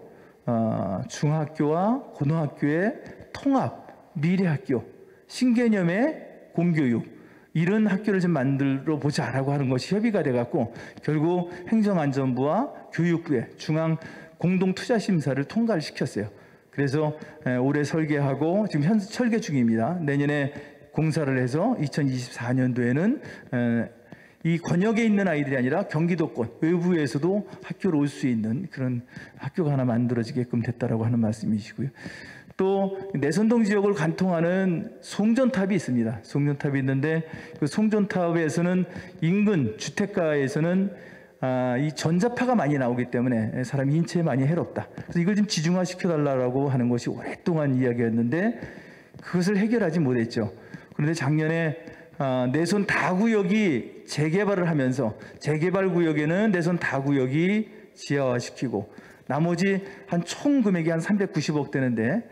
중학교와 고등학교의 통합, 미래학교, 신개념의 공교육 이런 학교를 좀 만들어 보자라고 하는 것이 협의가 돼갖고 결국 행정안전부와 교육부의 중앙 공동투자심사를 통과를 시켰어요. 그래서 올해 설계하고 지금 현재 설계 중입니다. 내년에 공사를 해서 2024년도에는 이 권역에 있는 아이들이 아니라 경기도권 외부에서도 학교로 올 수 있는 그런 학교가 하나 만들어지게끔 됐다라고 하는 말씀이시고요. 또 내선동 지역을 관통하는 송전탑이 있습니다. 송전탑이 있는데 그 송전탑에서는 인근 주택가에서는 이 전자파가 많이 나오기 때문에 사람 인체에 많이 해롭다. 그래서 이걸 좀 지중화시켜달라고 하는 것이 오랫동안 이야기였는데 그것을 해결하지 못했죠. 그런데 작년에 내선 다구역이 재개발을 하면서 재개발 구역에는 내선 다구역이 지하화시키고 나머지 한 총 금액이 한 390억 되는데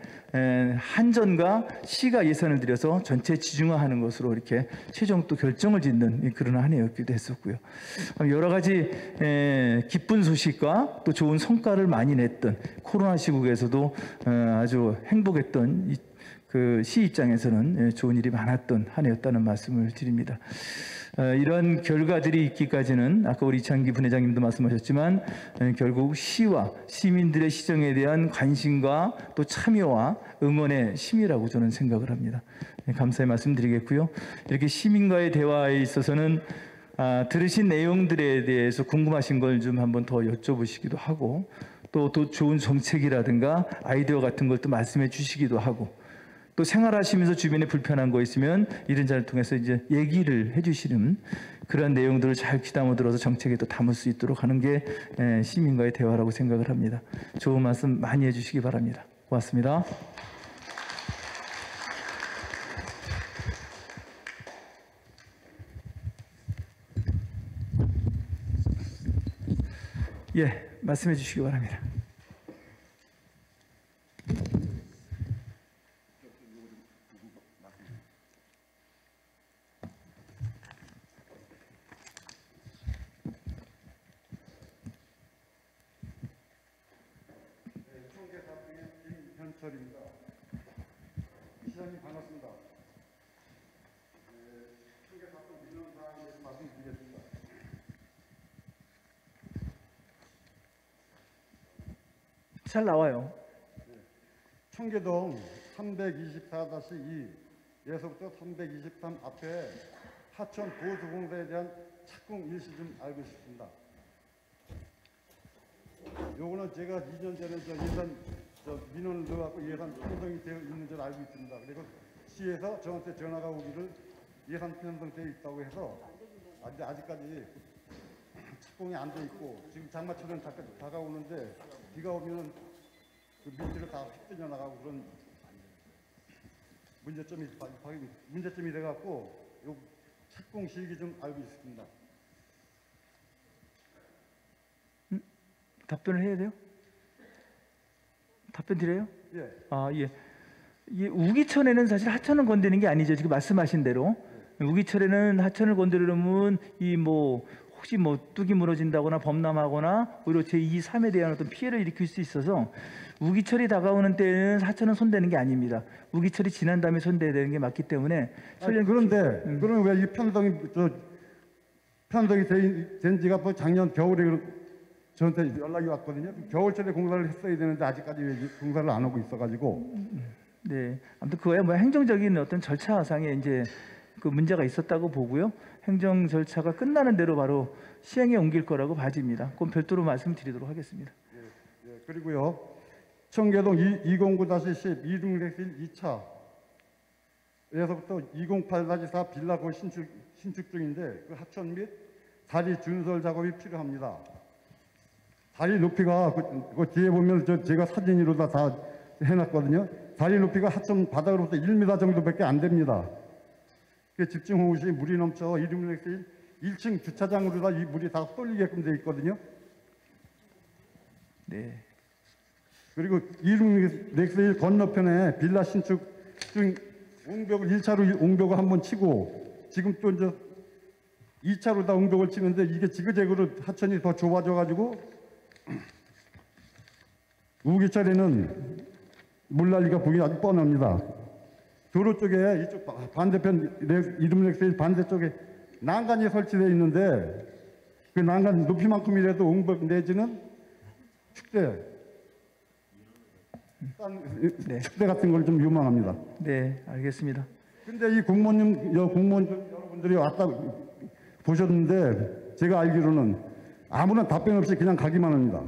한전과 시가 예산을 들여서 전체 지중화하는 것으로 이렇게 최종 또 결정을 짓는 그런 한 해였기도 했었고요. 여러 가지 기쁜 소식과 또 좋은 성과를 많이 냈던 코로나 시국에서도 아주 행복했던 그 시 입장에서는 좋은 일이 많았던 한 해였다는 말씀을 드립니다. 이런 결과들이 있기까지는 아까 우리 이창기 분회장님도 말씀하셨지만 결국 시와 시민들의 시정에 대한 관심과 또 참여와 응원의 심이라고 저는 생각을 합니다. 감사의 말씀드리겠고요. 이렇게 시민과의 대화에 있어서는 들으신 내용들에 대해서 궁금하신 걸 좀 한번 더 여쭤보시기도 하고 또 좋은 정책이라든가 아이디어 같은 걸 또 말씀해 주시기도 하고 또 생활하시면서 주변에 불편한 거 있으면 이런 자를 통해서 이제 얘기를 해주시는 그런 내용들을 잘 귀담아 들어서 정책에 또 담을 수 있도록 하는 게 시민과의 대화라고 생각을 합니다. 좋은 말씀 많이 해주시기 바랍니다. 고맙습니다. 예, 말씀해 주시기 바랍니다. 현철입니다. 시장님 반갑습니다. 총계 사건 민원 사항에 대해서 말씀드리겠습니다. 잘 나와요. 청계동 324-2에서부터 323 앞에 하천 보수공사에 대한 착공 일시 좀 알고 싶습니다. 요거는 제가 2년 전에 민원을 넣어갖고 예산 편성이 되어 있는 줄 알고 있습니다. 그리고 시에서 저한테 전화가 오기를 예산 편성되어 있다고 해서 아직까지 착공이 안 돼 있고 지금 장마철은 다가오는데 비가 오면 그 밑으로 다 흩어져 나가고 그런 문제점이 돼갖고 요 착공 시기 좀 알고 있습니다. 답변을 해야 돼요? 답변 드려요? 예. 예. 이 우기철에는 사실 하천을 건드리는 게 아니죠. 지금 말씀하신 대로 우기철에는 하천을 건드리려면 혹시 뚝이 무너진다거나 범람하거나 오히려 제2, 3에 대한 어떤 피해를 일으킬 수 있어서 우기철이 다가오는 때는 하천은 손대는 게 아닙니다. 우기철이 지난 다음에 손대야 되는 게 맞기 때문에 그런데 그럼 왜 이 편성이 된 지가 작년 겨울에 저한테 연락이 왔거든요. 겨울철에 공사를 했어야 되는데 아직까지 왜 공사를 안 하고 있어가지고. 네, 아무튼 그거야 행정적인 어떤 절차상에 이제 그 문제가 있었다고 보고요. 행정 절차가 끝나는 대로 바로 시행에 옮길 거라고 봐집니다. 그건 별도로 말씀드리도록 하겠습니다. 예, 그리고요. 청계동 209-10 이륙렉실 2차에서부터 208-4 빌라고 신축 중인데 그 하천 및 다리 준설 작업이 필요합니다. 다리 높이가 그 뒤에 보면 제가 사진으로 다 해놨거든요. 다리 높이가 하천 바닥으로부터 1m 정도밖에 안 됩니다. 집중 호우시 물이 넘쳐 이륙렉실 1층 주차장으로 이 물이 다 쏠리게끔 되어 있거든요. 네. 그리고 이륙렉실 건너편에 빌라 신축 중 옹벽을 1차로 옹벽을 한번 치고 지금 또 이제 2차로 다 옹벽을 치는데 이게 지그재그로 하천이 더 좁아져가지고 우기철에는 물난리가 보기 아주 뻔합니다. 도로 쪽에 이쪽 반대편 이륙렉실 반대쪽에 난간이 설치되어 있는데 그 난간 높이만큼이라도 옹벽 내지는 축대 같은 걸 좀 요망합니다. 네, 알겠습니다. 근데 이 공무원 여러분들이 왔다 보셨는데 제가 알기로는 아무런 답변 없이 그냥 가기만 합니다.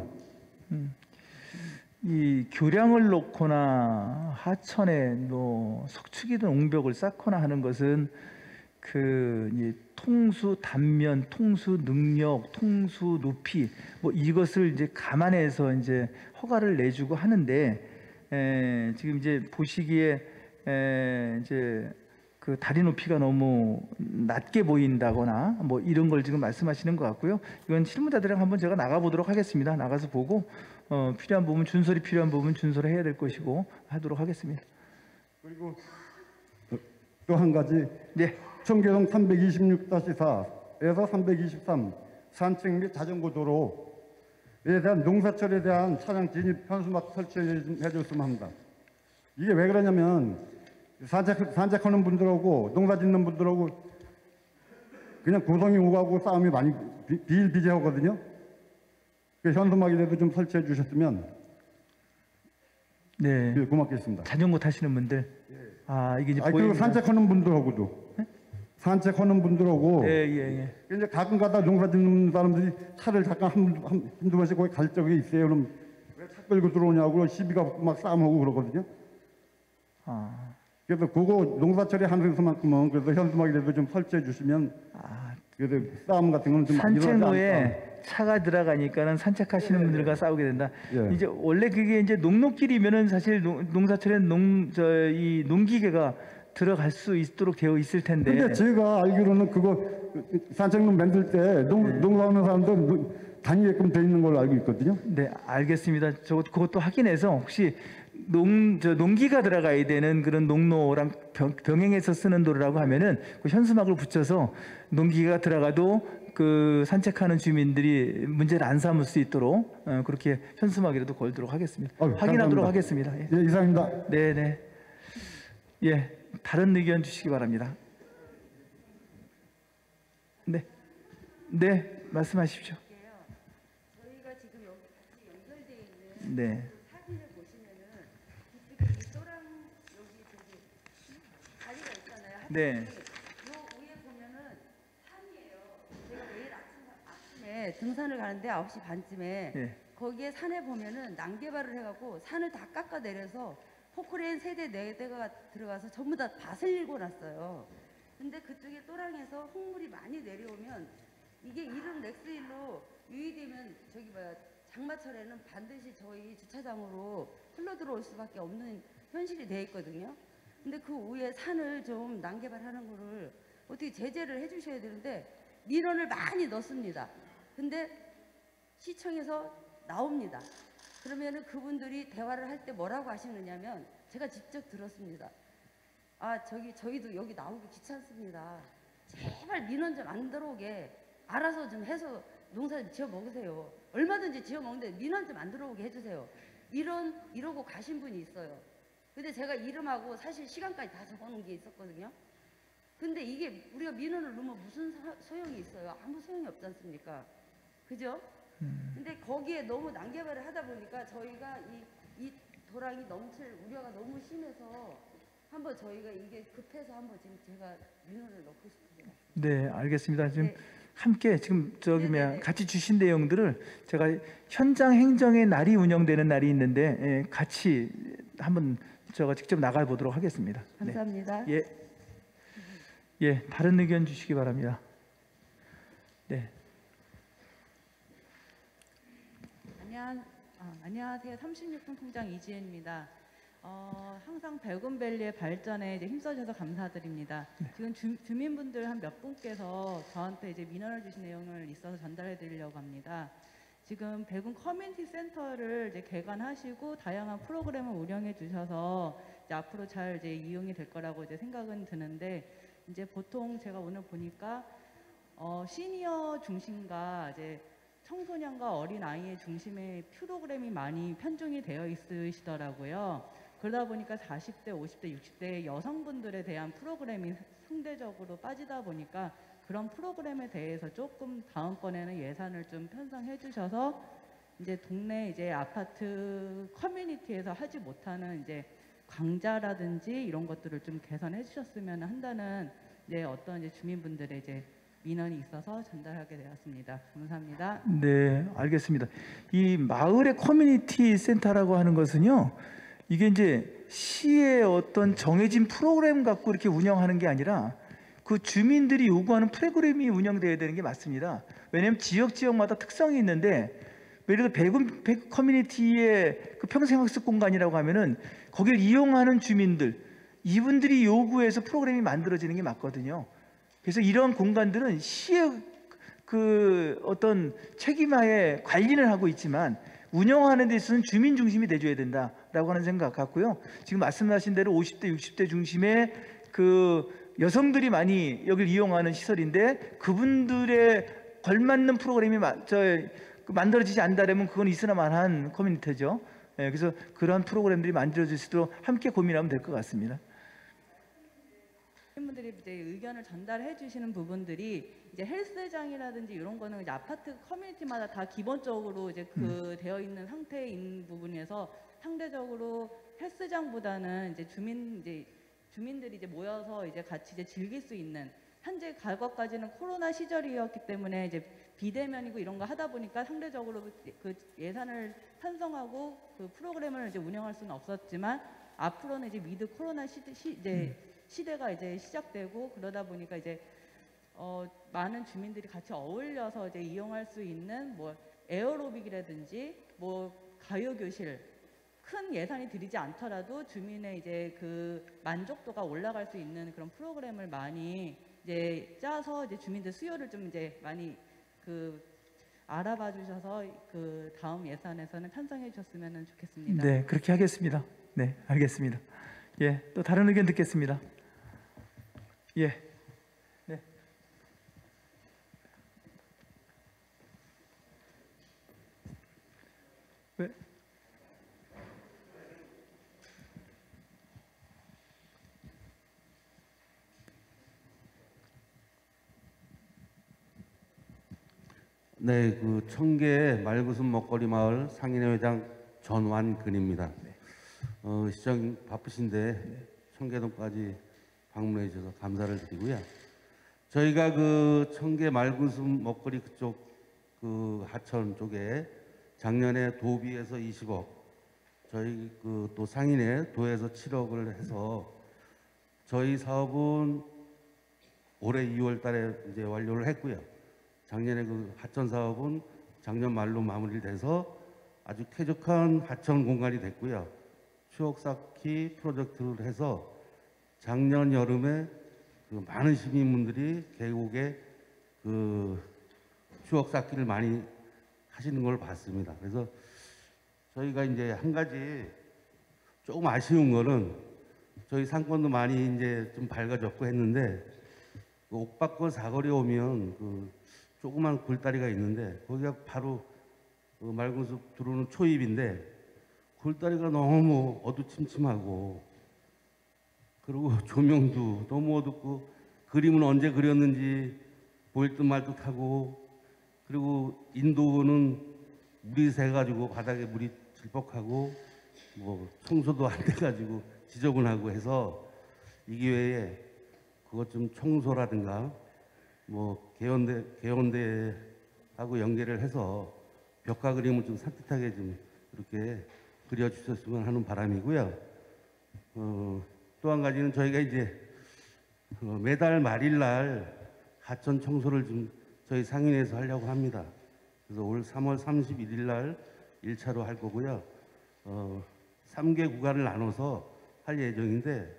이 교량을 놓거나 하천에 석축이든 옹벽을 쌓거나 하는 것은 이 통수 단면, 통수 능력, 통수 높이 이것을 이제 감안해서 이제 허가를 내주고 하는데 지금 이제 보시기에 이제 그 다리 높이가 너무 낮게 보인다거나 이런 걸 지금 말씀하시는 것 같고요. 이건 실무자들이랑 한번 제가 나가보도록 하겠습니다. 나가서 보고 필요한 부분 준설이 필요한 부분 준설을 해야 될 것이고 하도록 하겠습니다. 그리고 또 한 가지 네. 청계동 326-4에서 323 산책 및 자전거 도로에 대한 농사철에 대한 차량 진입 현수막 설치해 줬으면 합니다. 이게 왜 그러냐면 산책하는 분들하고 농사 짓는 분들하고 그냥 고성이 오가고 싸움이 많이 비일비재하거든요. 현수막이라도 좀 설치해 주셨으면 네. 예, 고맙겠습니다. 자전거 타시는 분들. 아, 이게 이제 그리고 보입니다. 산책하는 분들하고도 산책하는 분들하고 예. 이제 가끔 가다 농사 짓는 사람들이 차를 잠깐 한두 번씩 거기 갈 적이 있어요. 그럼 왜 차 끌고 들어오냐고 시비가 붙고 막 싸움하고 그러거든요. 아, 그래서 그거 농사처리 하는 것만큼은 그래서 현수막이라도 좀 설치해 주시면 그래서 싸움 같은 거는 좀 일어나지 않을까. 산책로에 차가 들어가니까는 산책하시는 분들과 싸우게 된다. 예. 이제 원래 그게 이제 농로길이면은 사실 농사철에는 이 농기계가 들어갈 수 있도록 되어 있을 텐데. 근데 제가 알기로는 그거 산책로 만들 때 농사하는 사람도 다니게끔 돼 있는 걸로 알고 있거든요. 네, 알겠습니다. 그것도 확인해서 혹시 농기가 들어가야 되는 그런 농로랑 병행해서 쓰는 도로라고 하면은 그 현수막을 붙여서 농기가 들어가도 그 산책하는 주민들이 문제를 안 삼을 수 있도록 그렇게 현수막이라도 걸도록 하겠습니다. 확인하도록 감사합니다. 하겠습니다. 예. 예, 이상입니다. 네. 예, 다른 의견 주시기 바랍니다. 네, 말씀하십시오. 저희가 지금 여기 같이 연결돼 있는 네. 사진을 보시면은 이쪽에 이 또랑 여기 저기 다리가 있잖아요. 네. 요 위에 보면은 산이에요. 제가 매일 아침에 등산을 가는데 9시 반쯤에 예. 거기에 산에 보면은 난개발을 해갖고 산을 다 깎아 내려서 포크레인 3대 4대가 들어가서 전부 다 밭을 일궈 놨어요. 근데 그쪽에 또랑에서 흙물이 많이 내려오면 이게 이름 넥스일로 유의되면 저기 장마철에는 반드시 저희 주차장으로 흘러 들어올 수밖에 없는 현실이 돼 있거든요. 근데 그 위에 산을 좀 난개발하는 거를 어떻게 제재를 해주셔야 되는데 민원을 많이 넣습니다. 근데 시청에서 나옵니다. 그러면은 그분들이 대화를 할 때 뭐라고 하시느냐면 제가 직접 들었습니다. 아, 저희도 여기 나오기 귀찮습니다. 제발 민원 좀 안 들어오게 알아서 좀 해서 농사 좀 지어 먹으세요. 얼마든지 지어 먹는데 민원 좀 안 들어오게 해주세요. 이러고 가신 분이 있어요. 근데 제가 이름하고 사실 시간까지 다 적어놓은 게 있었거든요. 근데 이게 우리가 민원을 넣으면 무슨 소용이 있어요? 아무 소용이 없지 않습니까? 그죠? 근데 거기에 너무 난개발을 하다 보니까 저희가 이 도랑이 넘칠 우려가 너무 심해서 한번 저희가 이게 급해서 한번 지금 제가 민원을 넣고 싶은데. 네, 알겠습니다. 지금 네. 함께 지금 네네네. 같이 주신 내용들을 제가 현장 행정의 날이 운영되는 날이 있는데 같이 한번 제가 직접 나가 보도록 하겠습니다. 감사합니다. 네. 예, 다른 의견 주시기 바랍니다. 네. 안녕하세요. 36분 통장 이지혜입니다. 항상 벨금밸리의 발전에 이제 힘써주셔서 감사드립니다. 지금 주민분들 한 몇 분께서 저한테 이제 민원을 주신 내용을 있어서 전달해 드리려고 합니다. 지금 벨금 커뮤니티 센터를 이제 개관하시고 다양한 프로그램을 운영해 주셔서 이제 앞으로 잘 이제 이용이 될 거라고 이제 생각은 드는데 이제 보통 제가 오늘 보니까 시니어 중심과 이제 청소년과 어린 아이의 중심의 프로그램이 많이 편중이 되어 있으시더라고요. 그러다 보니까 40대, 50대, 60대 여성분들에 대한 프로그램이 상대적으로 빠지다 보니까 그런 프로그램에 대해서 조금 다음번에는 예산을 좀 편성해 주셔서 이제 동네 이제 아파트 커뮤니티에서 하지 못하는 이제 광자라든지 이런 것들을 좀 개선해 주셨으면 한다는 이제 어떤 이제 주민분들의 이제 민원이 있어서 전달하게 되었습니다. 감사합니다. 네, 알겠습니다. 이 마을의 커뮤니티 센터라고 하는 것은요, 이게 이제 시의 어떤 정해진 프로그램 갖고 이렇게 운영하는 게 아니라 그 주민들이 요구하는 프로그램이 운영돼야 되는 게 맞습니다. 왜냐하면 지역마다 특성이 있는데, 예를 들어 벨금 커뮤니티의 그 평생학습 공간이라고 하면은 거기를 이용하는 주민들, 이분들이 요구해서 프로그램이 만들어지는 게 맞거든요. 그래서 이런 공간들은 시의 그 어떤 책임하에 관리를 하고 있지만 운영하는 데 있어서는 주민 중심이 돼줘야 된다라고 하는 생각 같고요. 지금 말씀하신 대로 50대, 60대 중심의 그 여성들이 많이 여기를 이용하는 시설인데 그분들의 걸맞는 프로그램이 만들어지지 않는다면 그건 있으나 마나한 커뮤니티죠. 예, 그래서 그러한 프로그램들이 만들어질 수 있도록 함께 고민하면 될 것 같습니다. 주민분들이 이제 의견을 전달해 주시는 부분들이 이제 헬스장이라든지 이런 거는 이제 아파트 커뮤니티마다 다 기본적으로 이제 그 되어 있는 상태인 부분에서 상대적으로 헬스장보다는 이제 주민들이 이제 모여서 이제 같이 이제 즐길 수 있는, 현재 과거까지는 코로나 시절이었기 때문에 이제 비대면이고 이런 거 하다 보니까 상대적으로 그 예산을 편성하고 그 프로그램을 이제 운영할 수는 없었지만, 앞으로는 이제 위드 코로나 시대가 이제 시작되고 그러다 보니까 이제 많은 주민들이 같이 어울려서 이제 이용할 수 있는 뭐 에어로빅이라든지 뭐 가요 교실, 큰 예산이 들이지 않더라도 주민의 이제 그 만족도가 올라갈 수 있는 그런 프로그램을 많이 이제 짜서 이제 주민들 수요를 좀 이제 많이 그 알아봐 주셔서 그 다음 예산에서는 편성해 주셨으면 좋겠습니다. 네, 그렇게 하겠습니다. 네, 알겠습니다. 예, 또 다른 의견 듣겠습니다. 예, 네. 왜? 네, 그 청계 말구순 먹거리 마을 상인회장 전완근입니다. 시장 바쁘신데 청계동까지 방문해 주셔서 감사를 드리고요. 저희가 그 청계 말구순 먹거리 그쪽 그 하천 쪽에 작년에 도비에서 20억, 저희 그 또 상인회 도에서 7억을 해서 저희 사업은 올해 2월 달에 이제 완료를 했고요. 작년에 그 하천 사업은 작년 말로 마무리돼서 아주 쾌적한 하천 공간이 됐고요. 추억 쌓기 프로젝트를 해서 작년 여름에 그 많은 시민분들이 계곡에 그 추억 쌓기를 많이 하시는 걸 봤습니다. 그래서 저희가 이제 한 가지 조금 아쉬운 거는 저희 상권도 많이 이제 좀 밝아졌고 했는데 그 옥박권 사거리에 오면 그 조그만 굴다리가 있는데 거기가 바로 그 말구숲 들어오는 초입인데 굴다리가 너무 어두침침하고 그리고 조명도 너무 어둡고 그림은 언제 그렸는지 보일 듯 말 듯하고 그리고 인도는 물이 새가지고 바닥에 물이 질퍽하고 뭐 청소도 안 돼가지고 지저분하고 해서 이 기회에 그것 좀 청소라든가 뭐 개원대하고 연계를 해서 벽화 그림을 좀 산뜻하게 좀 이렇게 그려주셨으면 하는 바람이고요. 또 한 가지는 저희가 이제 매달 말일날 하천 청소를 좀 저희 상인회에서 하려고 합니다. 그래서 올 3월 31일 날 1차로 할 거고요. 3개 구간을 나눠서 할 예정인데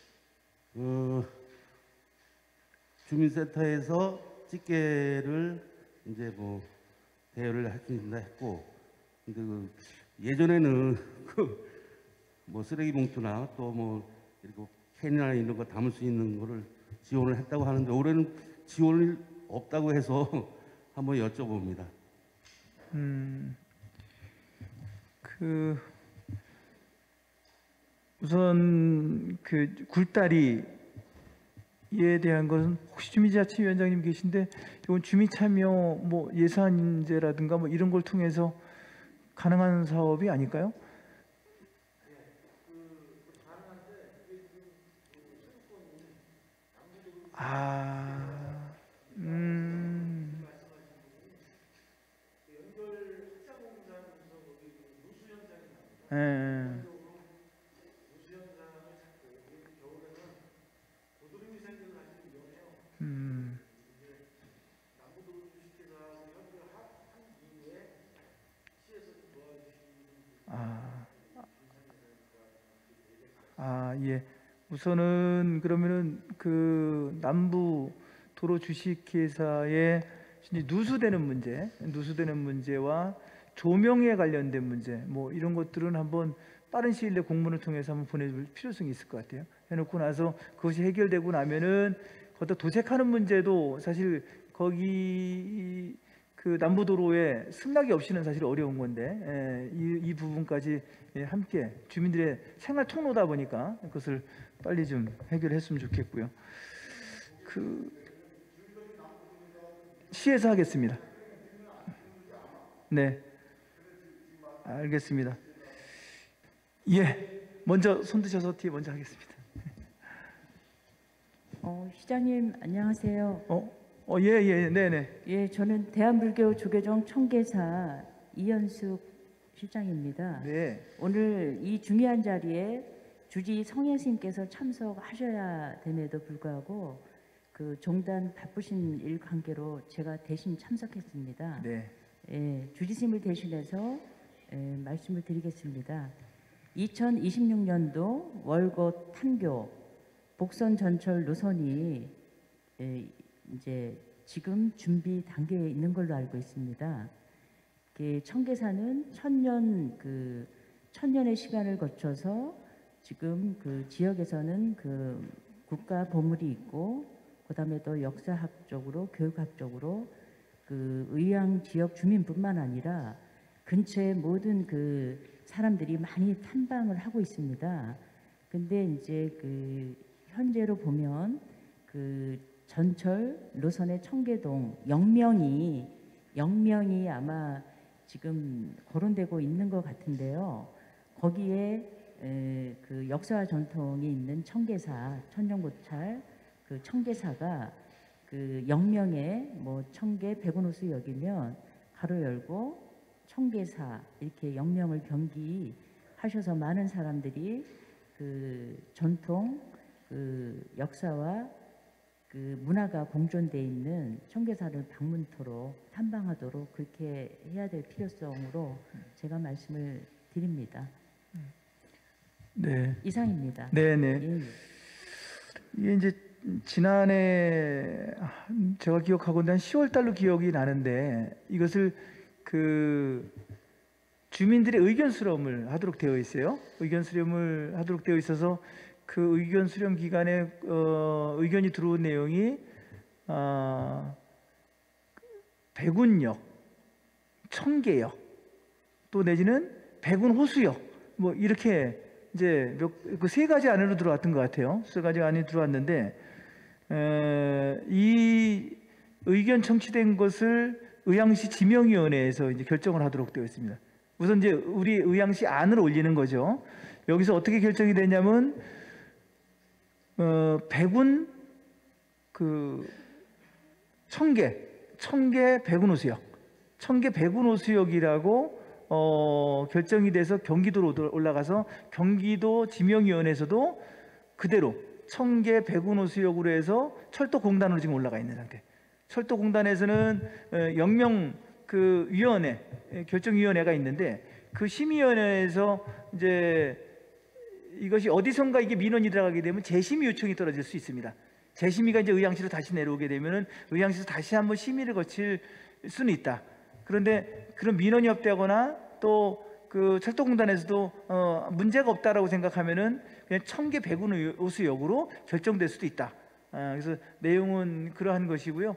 주민센터에서 집게를 이제 뭐 대여를 하신다 했고, 근데 그 예전에는 그 뭐 쓰레기 봉투나 또 뭐 이렇게 캔이나 이런 거 담을 수 있는 거를 지원을 했다고 하는데 올해는 지원이 없다고 해서 한번 여쭤봅니다. 우선 그 굴다리에 대한 것은 혹시 주민자치위원장님 계신데 이건 주민참여 뭐 예산제라든가 뭐 이런 걸 통해서 가능한 사업이 아닐까요? 예. 우선은 그러면은 그 남부 도로 주식회사의 누수되는 문제와 조명에 관련된 문제, 뭐 이런 것들은 한번 빠른 시일 내 공문을 통해서 한번 보내줄 필요성이 있을 것 같아요. 해놓고 나서 그것이 해결되고 나면은 거기다 도색하는 문제도 사실 거기 그 남부도로에 승낙이 없이는 사실 어려운 건데 이 부분까지 함께 주민들의 생활 통로다 보니까 그것을 빨리 좀 해결했으면 좋겠고요. 그 시에서 하겠습니다. 네, 알겠습니다. 예, 먼저 손 드셔서 뒤에 먼저 하겠습니다. 시장님 안녕하세요. 예, 네네. 예, 저는 대한불교 조계종 청계사 이현숙 실장입니다. 네. 오늘 이 중요한 자리에 주지 성행스님께서 참석하셔야 됨에도 불구하고 그 종단 바쁘신 일 관계로 제가 대신 참석했습니다. 네. 예, 주지스님을 대신해서 말씀을 드리겠습니다. 2026년도 월곶 탄교 복선 전철 노선이 이제 지금 준비 단계에 있는 걸로 알고 있습니다. 청계사는 천년의 시간을 거쳐서 지금 그 지역에서는 그 국가 보물이 있고 그다음에 또 역사학적으로 교육학적으로 그 의왕 지역 주민뿐만 아니라 근처의 모든 그 사람들이 많이 탐방을 하고 있습니다. 근데 이제 그 현재로 보면 그 전철 노선의 청계동 영명이 아마 지금 거론되고 있는 것 같은데요. 거기에 그 역사와 전통이 있는 청계사, 천년고찰 그 청계사가 그 영명에 뭐 청계 백운호수역이면 가로 열고 청계사 이렇게 영명을 병기하셔서 많은 사람들이 그 전통 그 역사와 그 문화가 공존돼 있는 청계사를 방문토록 탐방하도록 그렇게 해야 될 필요성으로 제가 말씀을 드립니다. 네. 이상입니다. 네네. 예. 이게 이제 지난해 제가 기억하고는 한 10월 달로 기억이 나는데 이것을 그 주민들의 의견 수렴을 하도록 되어 있어요. 의견 수렴을 하도록 되어 있어서 그 의견 수렴 기간에 의견이 들어온 내용이 백운역, 청계역, 또 내지는 백운호수역 뭐 이렇게 이제 그 세 가지 안으로 들어왔던 것 같아요. 세 가지 안에 들어왔는데 이 의견 청취된 것을 의왕시 지명위원회에서 이제 결정을 하도록 되어 있습니다. 우선 이제 우리 의왕시 안을 올리는 거죠. 여기서 어떻게 결정이 되냐면 백운 그 청계 백운호수역, 청계 백운호수역이라고 결정이 돼서 경기도로 올라가서 경기도 지명위원회에서도 그대로 청계 백운호수역으로 해서 철도공단으로 지금 올라가 있는 상태. 철도공단에서는 영명 그 위원회 결정위원회가 있는데 그 심의위원회에서 이제 이것이 어디선가 이게 민원이 들어가게 되면 재심의 요청이 떨어질 수 있습니다. 재심의가 이제 의왕시로 다시 내려오게 되면은 의왕시에서 다시 한번 심의를 거칠 수는 있다. 그런데 그런 민원이 없다거나 또 그 철도공단에서도 문제가 없다라고 생각하면은 그냥 청계 백운호수역으로 결정될 수도 있다. 그래서 내용은 그러한 것이고요.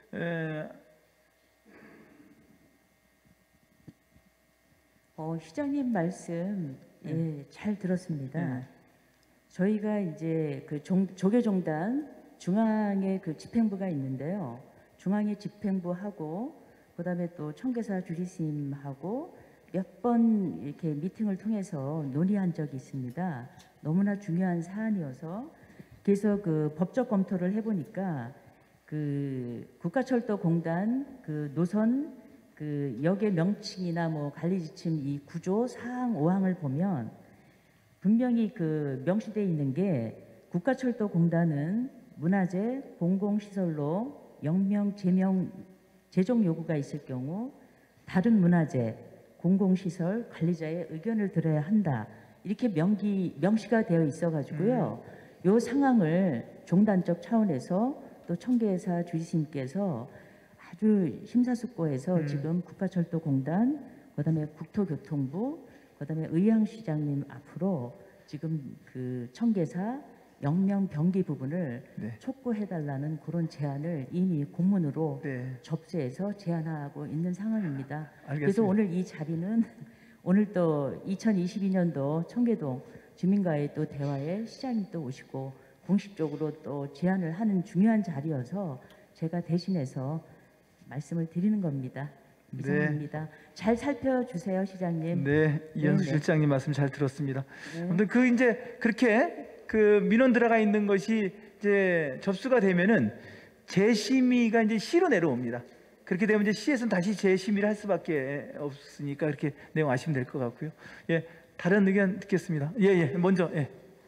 시장님 말씀 잘 들었습니다. 저희가 이제 그 조계종단 중앙에 그 집행부가 있는데요. 중앙에 집행부하고 그다음에 또 청계사 주지스님하고 몇 번 이렇게 미팅을 통해서 논의한 적이 있습니다. 너무나 중요한 사안이어서 그래서 그 법적 검토를 해보니까 그 국가철도공단 그 노선 그 역의 명칭이나 뭐 관리 지침 이 구조 사항 5항을 보면 분명히 그 명시되어 있는 게 국가철도공단은 문화재 공공시설로 영명 제종 요구가 있을 경우 다른 문화재 공공시설 관리자의 의견을 들어야 한다. 이렇게 명시가 되어 있어가지고요. 이 상황을 종단적 차원에서 또 청계사 주지스님께서 아주 심사숙고해서 지금 국가철도공단, 그다음에 국토교통부, 그다음에 의왕시장님 앞으로 지금 그 청계사 영명 병기 부분을 촉구해달라는 그런 제안을 이미 공문으로 접수해서 제안하고 있는 상황입니다. 그래서 오늘 이 자리는 오늘 또 2022년도 청계동 주민과의 또 대화에 시장님 또 오시고 공식적으로 또 제안을 하는 중요한 자리여서 제가 대신해서 말씀을 드리는 겁니다. 이상입니다. 잘 살펴주세요, 시장님. 네, 이현수 네. 실장님 말씀 잘 들었습니다. 아무튼 그 이제 그렇게 그 민원 들어가 있는 것이 이제 접수가 되면은 재심의가 이제 시로 내려옵니다. 그렇게 되면 이제 시에서는 다시 재심의를 할 수밖에 없으니까 그렇게 내용 아시면 될 것 같고요. 예, 다른 의견 듣겠습니다. 예, 먼저 예.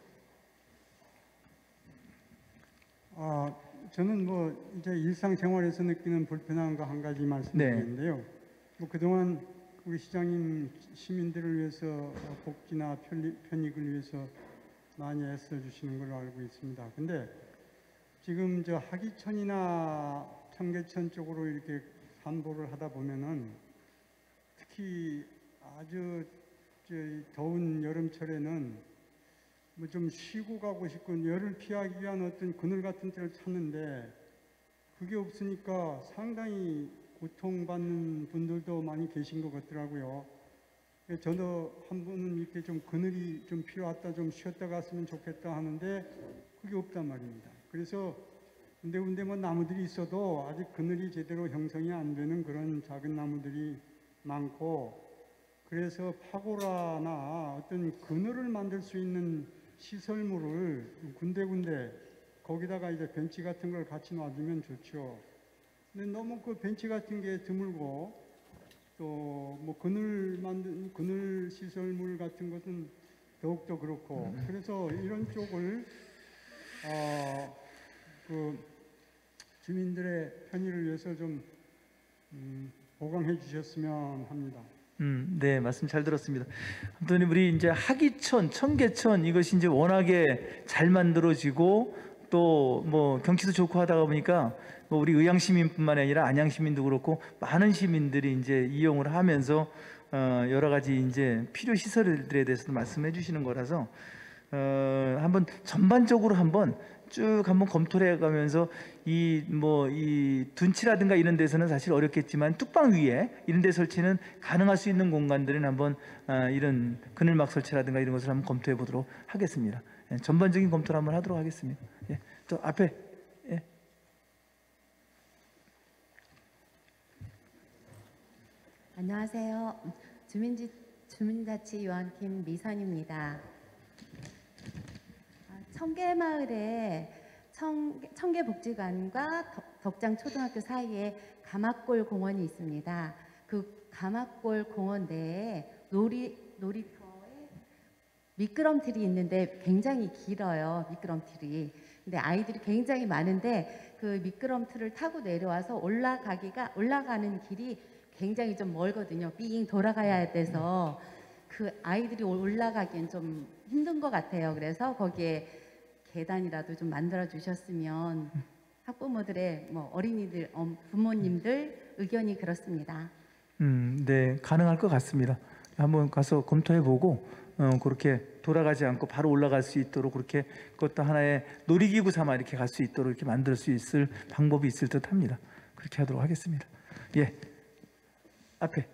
저는 뭐 이제 일상생활에서 느끼는 불편한 거 한 가지 말씀드리는데요. 뭐 그동안 우리 시장님 시민들을 위해서 복지나 편익을 위해서 많이 애써주시는 걸로 알고 있습니다. 근데 지금 저 하기천이나 청계천 쪽으로 이렇게 산보를 하다 보면은 특히 아주 더운 여름철에는 뭐 좀 쉬고 가고 싶고 열을 피하기 위한 어떤 그늘 같은 데를 찾는데 그게 없으니까 상당히 고통받는 분들도 많이 계신 것 같더라고요. 저도 한 번은 이렇게 좀 그늘이 좀 필요하다, 좀 쉬었다 갔으면 좋겠다 하는데 그게 없단 말입니다. 그래서 군데군데 뭐 나무들이 있어도 아직 그늘이 제대로 형성이 안 되는 그런 작은 나무들이 많고, 그래서 파고라나 어떤 그늘을 만들 수 있는 시설물을 군데군데 거기다가 이제 벤치 같은 걸 같이 놔두면 좋죠. 근데 너무 그 벤치 같은 게 드물고 또 뭐 그늘 시설물 같은 것은 더욱더 그렇고, 그래서 이런 쪽을 그 주민들의 편의를 위해서 좀 보강해 주셨으면 합니다. 네, 말씀 잘 들었습니다. 아무튼 우리 이제 하기천, 청계천 이것이 이제 워낙에 잘 만들어지고 또 뭐 경치도 좋고 하다가 보니까 뭐 우리 의양 시민뿐만 아니라 안양 시민도 그렇고 많은 시민들이 이제 이용을 하면서 여러 가지 이제 필요 시설들에 대해서도 말씀해 주시는 거라서 한번 전반적으로 한번 쭉 한번 검토를 해가면서 이 둔치라든가 이런 데서는 사실 어렵겠지만 뚝방 위에 이런 데 설치는 가능할 수 있는 공간들은 한번 이런 그늘막 설치라든가 이런 것을 한번 검토해 보도록 하겠습니다. 예, 전반적인 검토를 한번 하도록 하겠습니다. 예, 또 앞에 예. 안녕하세요. 주민자치위원 김미선입니다. 청계마을에 청계복지관과 덕장초등학교 사이에 가막골 공원이 있습니다. 그 가막골 공원 내에 놀이터에 미끄럼틀이 있는데 굉장히 길어요. 미끄럼틀이. 근데 아이들이 굉장히 많은데 그 미끄럼틀을 타고 내려와서 올라가는 길이 굉장히 좀 멀거든요. 삥 돌아가야 돼서 그 아이들이 올라가기엔 좀 힘든 것 같아요. 그래서 거기에 계단이라도 좀 만들어 주셨으면 학부모들의 뭐 어린이들 부모님들 의견이 그렇습니다. 네, 가능할 것 같습니다. 한번 가서 검토해 보고 그렇게 돌아가지 않고 바로 올라갈 수 있도록 그렇게 그것도 하나의 놀이기구 삼아 이렇게 갈 수 있도록 이렇게 만들 수 있을 방법이 있을 듯합니다. 그렇게 하도록 하겠습니다. 예, 앞에.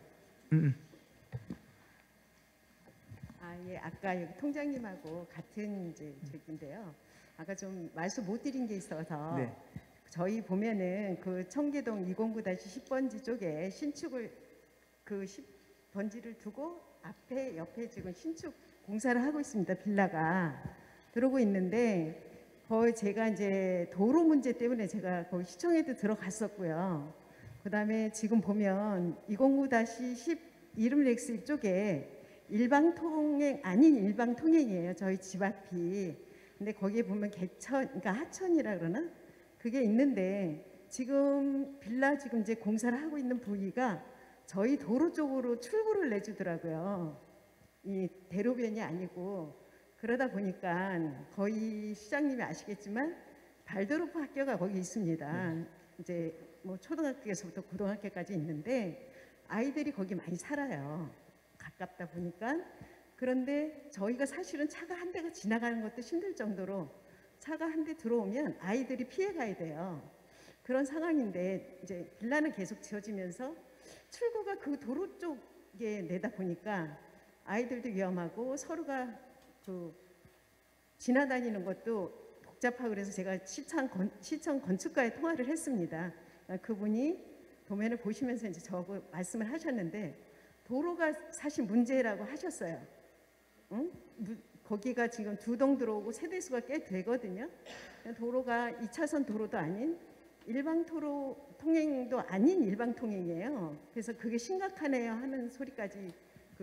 예, 아까 여기 통장님하고 같은 이제 저기인데요. 아까 좀 말씀 못 드린 게 있어서 네. 저희 보면은 그 청계동 209-10번지 쪽에 신축을 그 10번지를 두고 옆에 지금 신축 공사를 하고 있습니다. 빌라가 들어오고 있는데 거의 제가 이제 도로 문제 때문에 제가 거기 시청에도 들어갔었고요. 그다음에 지금 보면 209-10 이름렉스 이쪽에 아닌 일방 통행이에요. 저희 집 앞이. 근데 거기에 보면 그러니까 하천이라 그러나? 그게 있는데 지금 빌라 지금 이제 공사를 하고 있는 부위가 저희 도로 쪽으로 출구를 내주더라고요. 이 대로변이 아니고. 그러다 보니까 거의 시장님이 아시겠지만 발도르프 학교가 거기 있습니다. 이제 뭐 초등학교에서부터 고등학교까지 있는데 아이들이 거기 많이 살아요. 가깝다 보니까. 그런데 저희가 사실은 차가 한 대가 지나가는 것도 힘들 정도로 차가 한 대 들어오면 아이들이 피해 가야 돼요. 그런 상황인데 이제 빌라는 계속 지어지면서 출구가 그 도로 쪽에 내다 보니까 아이들도 위험하고 서로가 그 지나다니는 것도 복잡하고 그래서 제가 시청 건축가에 통화를 했습니다. 그분이 도면을 보시면서 이제 저거 말씀을 하셨는데 도로가 사실 문제라고 하셨어요. 응? 거기가 지금 2동 들어오고 세대수가 꽤 되거든요. 도로가 2차선 도로도 아닌 일방 통행도 아닌 일방 통행이에요. 그래서 그게 심각하네요 하는 소리까지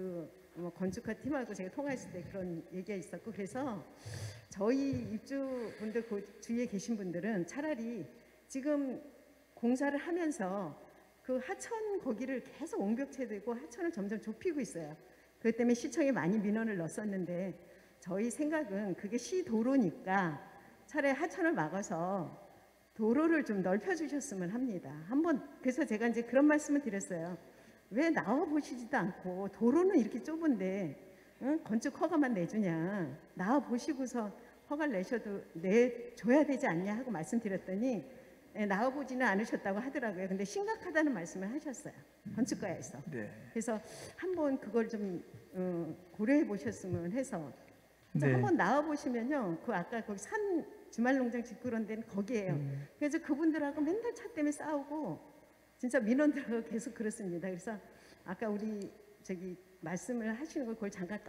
건축가 팀하고 제가 통화했을 때 그런 얘기가 있었고, 그래서 저희 입주분들 그 주위에 계신 분들은 차라리 지금 공사를 하면서 그 하천 거기를 계속 옹벽체되고 하천을 점점 좁히고 있어요. 그것 때문에 시청에 많이 민원을 넣었었는데 저희 생각은 그게 시도로니까 차라리 하천을 막아서 도로를 좀 넓혀주셨으면 합니다. 그래서 제가 이제 그런 말씀을 드렸어요. 왜 나와 보시지도 않고 도로는 이렇게 좁은데 건축 허가만 내주냐, 나와 보시고서 허가를 내줘야 되지 않냐 하고 말씀드렸더니 나와 보지는 않으셨다고 하더라고요. 근데 심각하다는 말씀을 하셨어요. 건축가에서. 네. 그래서 한번 그걸 좀 고려해 보셨으면 해서 네. 한번 나와 보시면요, 그 아까 거기 산 주말농장 짓고 그런 데는 거기에요. 그래서 그분들하고 맨날 차 때문에 싸우고 진짜 민원들하고 계속 그렇습니다. 그래서 아까 우리 말씀을 하시는 걸 그걸 잠깐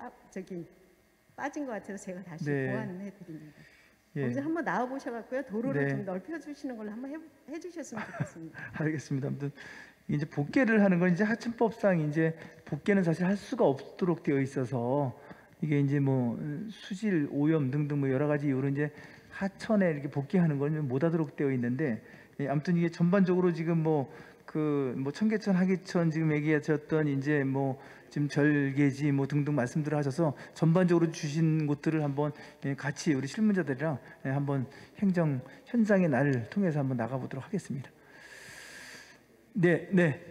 빠진 것 같아서 제가 다시 네. 보완해 드립니다. 예. 거기서 한번 나와 보셔갖고요, 도로를 네. 좀 넓혀주시는 걸로 한번 해주셨으면 좋겠습니다. 알겠습니다. 아무튼 이제 복개를 하는 건 이제 하천법상 이제 복개는 사실 할 수가 없도록 되어 있어서 이게 이제 뭐 수질 오염 등등 뭐 여러 가지 이유로 이제 하천에 이렇게 복개하는 건 못하도록 되어 있는데, 아무튼 이게 전반적으로 지금 청계천, 하계천 지금 얘기하셨던 이제 지금 절개지 등등 말씀들을 하셔서 전반적으로 주신 곳들을 한번 같이 우리 실무자들이랑 한번 행정 현장의 날을 통해서 한번 나가보도록 하겠습니다. 네. 네,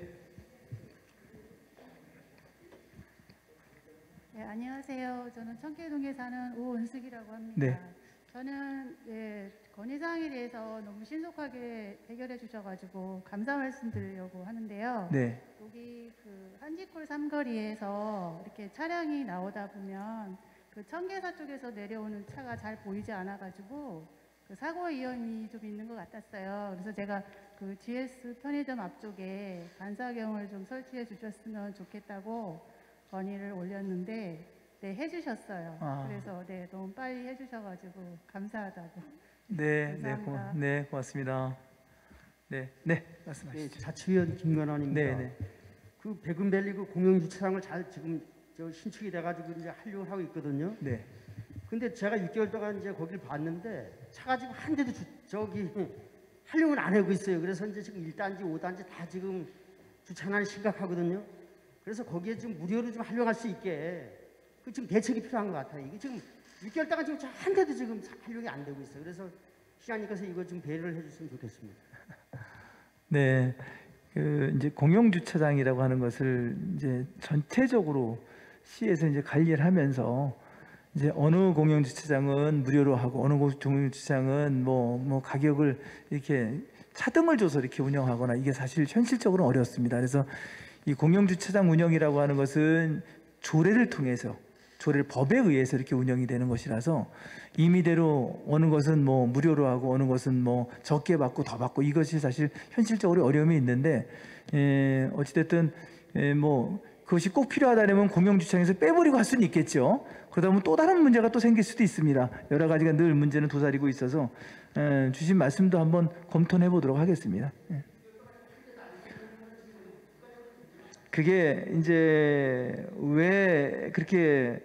안녕하세요. 저는 청계동에 사는 오은숙이라고 합니다. 네. 저는 건의사항에 대해서 너무 신속하게 해결해 주셔가지고 감사 말씀드리려고 하는데요. 네. 여기 한지콜 삼거리에서 이렇게 차량이 나오다 보면 청계사 쪽에서 내려오는 차가 잘 보이지 않아가지고 사고 위험이 좀 있는 것 같았어요. 그래서 제가 GS 편의점 앞쪽에 반사경을 좀 설치해 주셨으면 좋겠다고 건의를 올렸는데 해주셨어요. 그래서 너무 빨리 해주셔가지고 감사하다고. 감사합니다. 네, 고맙습니다. 네, 말씀하시죠. 네, 자치위원 김건환입니다. 네. 그 백운밸리 공영주차장을 지금 신축이 돼가지고 이제 하려고 하고 있거든요. 네. 근데 제가 6개월 동안 이제 거기를 봤는데 차가 지금 한 대도 활용을 안 하고 있어요. 그래서 이제 지금 1단지, 5단지 다 지금 주차난이 심각하거든요. 그래서 거기에 좀 무료로 좀 활용할 수 있게 지금 대책이 필요한 것 같아요. 이게 지금 6개월 동안 지금 한 대도 지금 활용이 안 되고 있어요. 그래서 시장님께서 이거 좀 배려를 해줬으면 좋겠습니다. 네, 이제 공영 주차장이라고 하는 것을 이제 전체적으로 시에서 이제 관리를 하면서 이제 어느 공영 주차장은 무료로 하고 어느 공영 주차장은 뭐 가격을 이렇게 차등을 줘서 이렇게 운영하거나 이게 사실 현실적으로 어렵습니다. 그래서 이 공영 주차장 운영이라고 하는 것은 조례를 통해서 법에 의해서 이렇게 운영이 되는 것이라서 임의대로 어느 것은 무료로 하고 어느 것은 적게 받고 더 받고 이것이 사실 현실적으로 어려움이 있는데 어찌됐든 그것이 꼭 필요하다면 공영주차장에서 빼버리고 할 수는 있겠죠. 그러다 보면 또 다른 문제가 또 생길 수도 있습니다. 여러 가지가 늘 문제는 도사리고 있어서 주신 말씀도 한번 검토해 보도록 하겠습니다. 그게 이제 왜 그렇게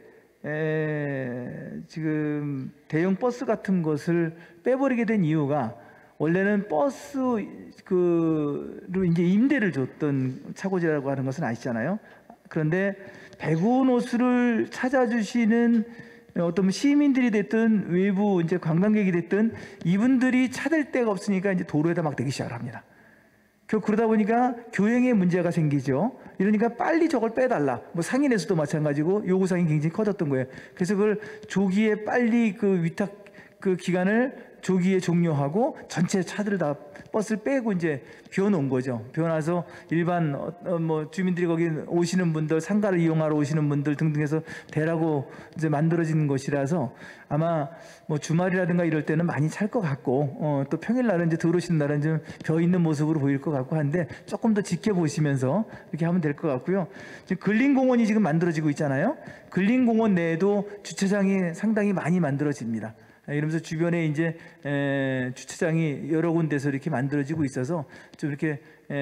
지금 대형 버스 같은 것을 빼버리게 된 이유가 원래는 버스로 이제 임대를 줬던 차고지라고 하는 것은 아시잖아요. 그런데 백운호수를 찾아주시는 어떤 시민들이 됐든 외부 이제 관광객이 됐든 이분들이 찾을 데가 없으니까 이제 도로에다 막 대기 시작을 합니다. 그러다 보니까 교행에 문제가 생기죠. 이러니까 빨리 저걸 빼달라. 상인에서도 마찬가지고 요구사항이 굉장히 커졌던 거예요. 그래서 그걸 조기에 빨리 위탁 그 기간을 조기에 종료하고 전체 차들을 다 버스를 빼고 이제 비워놓은 거죠. 비워놔서 일반 뭐 주민들이 거기 오시는 분들, 상가를 이용하러 오시는 분들 등등해서 대라고 이제 만들어진 것이라서 아마 뭐 주말이라든가 이럴 때는 많이 찰 것 같고 또 평일날은 이제 들어오시는 날은 좀 벼 있는 모습으로 보일 것 같고 한데 조금 더 지켜보시면서 이렇게 하면 될 것 같고요. 지금 근린공원이 지금 만들어지고 있잖아요. 근린공원 내에도 주차장이 상당히 많이 만들어집니다. 이러면서 주변에 이제 주차장이 여러 군데서 이렇게 만들어지고 있어서 좀 이렇게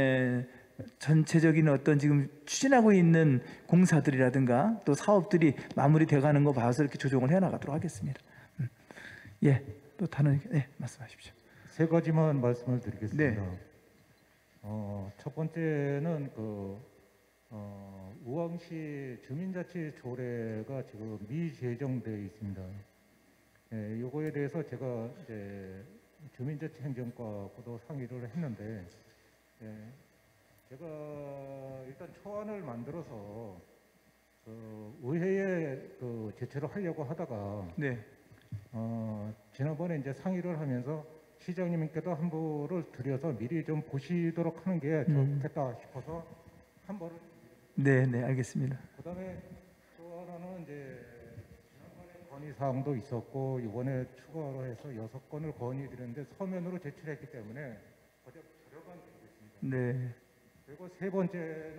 전체적인 어떤 지금 추진하고 있는 공사들이라든가 또 사업들이 마무리돼 가는 거 봐서 이렇게 조정을 해 나가도록 하겠습니다. 예, 또 다른 말씀하십시오. 세 가지만 말씀을 드리겠습니다. 네. 첫 번째는 우왕시 주민자치 조례가 지금 미제정되어 있습니다. 요거에 대해서 제가 이제 주민자치 행정과하고도 상의를 했는데, 제가 일단 초안을 만들어서 의회에 제출을 하려고 하다가, 네. 지난번에 이제 상의를 하면서 시장님께도 한보를 드려서 미리 좀 보시도록 하는 게 좋겠다 싶어서 한보를. 네, 네, 알겠습니다. 그다음에 또 하나는 이제 건의 사항도 있었고 이번에 추가로 해서 6건을 건의드렸는데 서면으로 제출했기 때문에 거듭 들어간 게 있습니다. 네. 그리고 세 번째는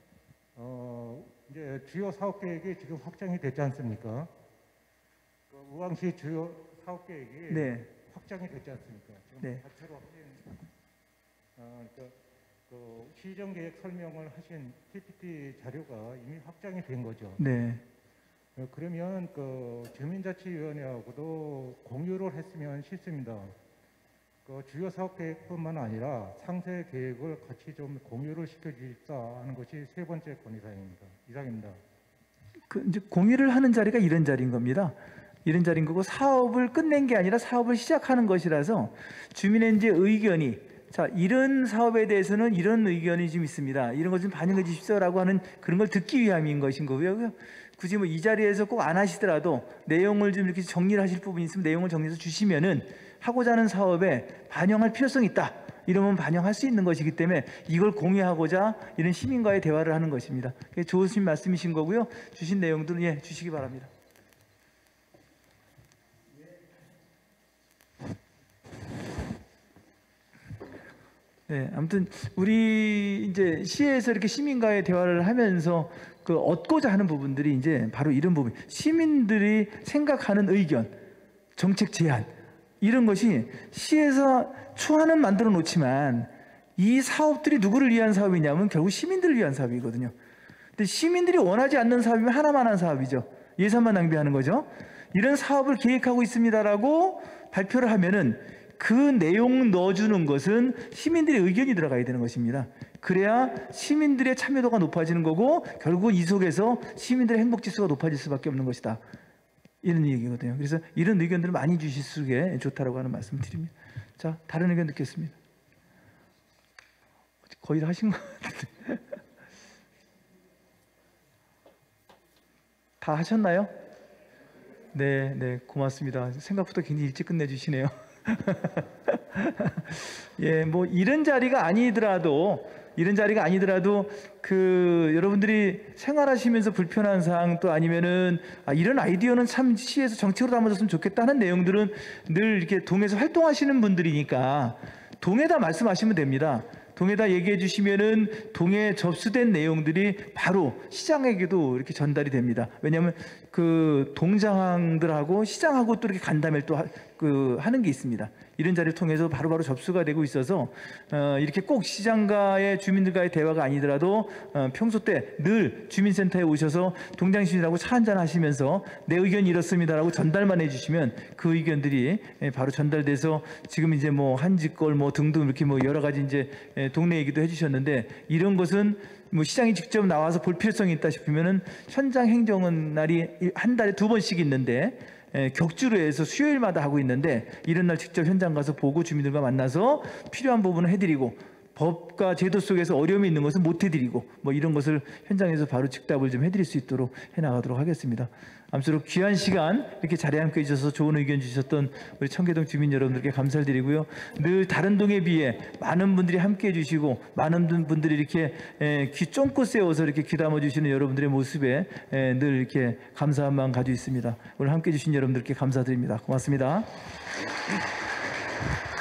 이제 주요 사업 계획이 지금 확정이 됐지 않습니까? 우왕시 주요 사업 계획이 네. 확정이 됐지 않습니까? 지금 네. 자체로 하신 시정 계획 설명을 하신 PPT 자료가 이미 확정이 된 거죠. 네. 그러면 주민자치위원회하고도 공유를 했으면 싶습니다. 주요 사업 계획뿐만 아니라 상세 계획을 같이 좀 공유를 시켜주십사 하는 것이 세 번째 건의사항입니다. 이상입니다. 이제 공유를 하는 자리가 이런 자리인 겁니다. 이런 자리인 거고 사업을 끝낸 게 아니라 사업을 시작하는 것이라서 주민의 이제 의견이 자 이런 사업에 대해서는 이런 의견이 좀 있습니다. 이런 것 좀 반영해 주십시오라고 하는 그런 걸 듣기 위함인 것인 거고요. 굳이 뭐 이 자리에서 꼭 안 하시더라도 내용을 좀 이렇게 정리를 하실 부분이 있으면 내용을 정리해서 주시면은 하고자 하는 사업에 반영할 필요성이 있다. 이러면 반영할 수 있는 것이기 때문에 이걸 공유하고자 이런 시민과의 대화를 하는 것입니다. 좋으신 말씀이신 거고요. 주신 내용들은 주시기 바랍니다. 네, 아무튼 우리 이제 시에서 이렇게 시민과의 대화를 하면서 얻고자 하는 부분들이 이제 바로 이런 부분, 시민들이 생각하는 의견, 정책 제안 이런 것이 시에서 초안은 만들어 놓지만 이 사업들이 누구를 위한 사업이냐면 결국 시민들을 위한 사업이거든요. 근데 시민들이 원하지 않는 사업이면 하나만 한 사업이죠. 예산만 낭비하는 거죠. 이런 사업을 계획하고 있습니다라고 발표를 하면은 그 내용 넣어주는 것은 시민들의 의견이 들어가야 되는 것입니다. 그래야 시민들의 참여도가 높아지는 거고 결국 이 속에서 시민들의 행복지수가 높아질 수밖에 없는 것이다. 이런 얘기거든요. 그래서 이런 의견들을 많이 주실 게 좋다라고 하는 말씀 드립니다. 자, 다른 의견 듣겠습니다. 거의 다 하신 것 같은데. 다 하셨나요? 네, 네, 고맙습니다. 생각보다 굉장히 일찍 끝내주시네요. 예, 뭐 이런 자리가 아니더라도 여러분들이 생활하시면서 불편한 사항 또 아니면은 이런 아이디어는 참 시에서 정책으로 담아줬으면 좋겠다는 내용들은 늘 이렇게 동에서 활동하시는 분들이니까 동에다 말씀하시면 됩니다. 동에다 얘기해 주시면은 동에 접수된 내용들이 바로 시장에게도 이렇게 전달이 됩니다. 왜냐하면 그 동장들하고 시장하고 또 이렇게 간담회를 또 하는 게 있습니다. 이런 자리를 통해서 바로바로 접수가 되고 있어서 이렇게 꼭 시장과의 주민들과의 대화가 아니더라도 평소 때 늘 주민센터에 오셔서 동장시민하고 차 한잔 하시면서 내 의견이 이렇습니다라고 전달만 해주시면 그 의견들이 바로 전달돼서 지금 이제 뭐 한지걸 뭐 등등 이렇게 뭐 여러 가지 이제 동네 얘기도 해주셨는데 이런 것은 뭐 시장이 직접 나와서 볼 필요성이 있다 싶으면은 현장 행정은 날이 한 달에 2번씩 있는데 격주로 해서 수요일마다 하고 있는데 이런 날 직접 현장 가서 보고 주민들과 만나서 필요한 부분을 해드리고 법과 제도 속에서 어려움이 있는 것은 못 해드리고 뭐 이런 것을 현장에서 바로 즉답을 좀 해드릴 수 있도록 해나가도록 하겠습니다. 아무쪼록 귀한 시간 이렇게 자리에 함께 해주셔서 좋은 의견 주셨던 우리 청계동 주민 여러분들께 감사를 드리고요. 늘 다른 동에 비해 많은 분들이 함께 해주시고 많은 분들이 이렇게 귀 쫑긋 세워서 이렇게 귀담아 주시는 여러분들의 모습에 늘 이렇게 감사한 마음 가지고 있습니다. 오늘 함께 해주신 여러분들께 감사드립니다. 고맙습니다.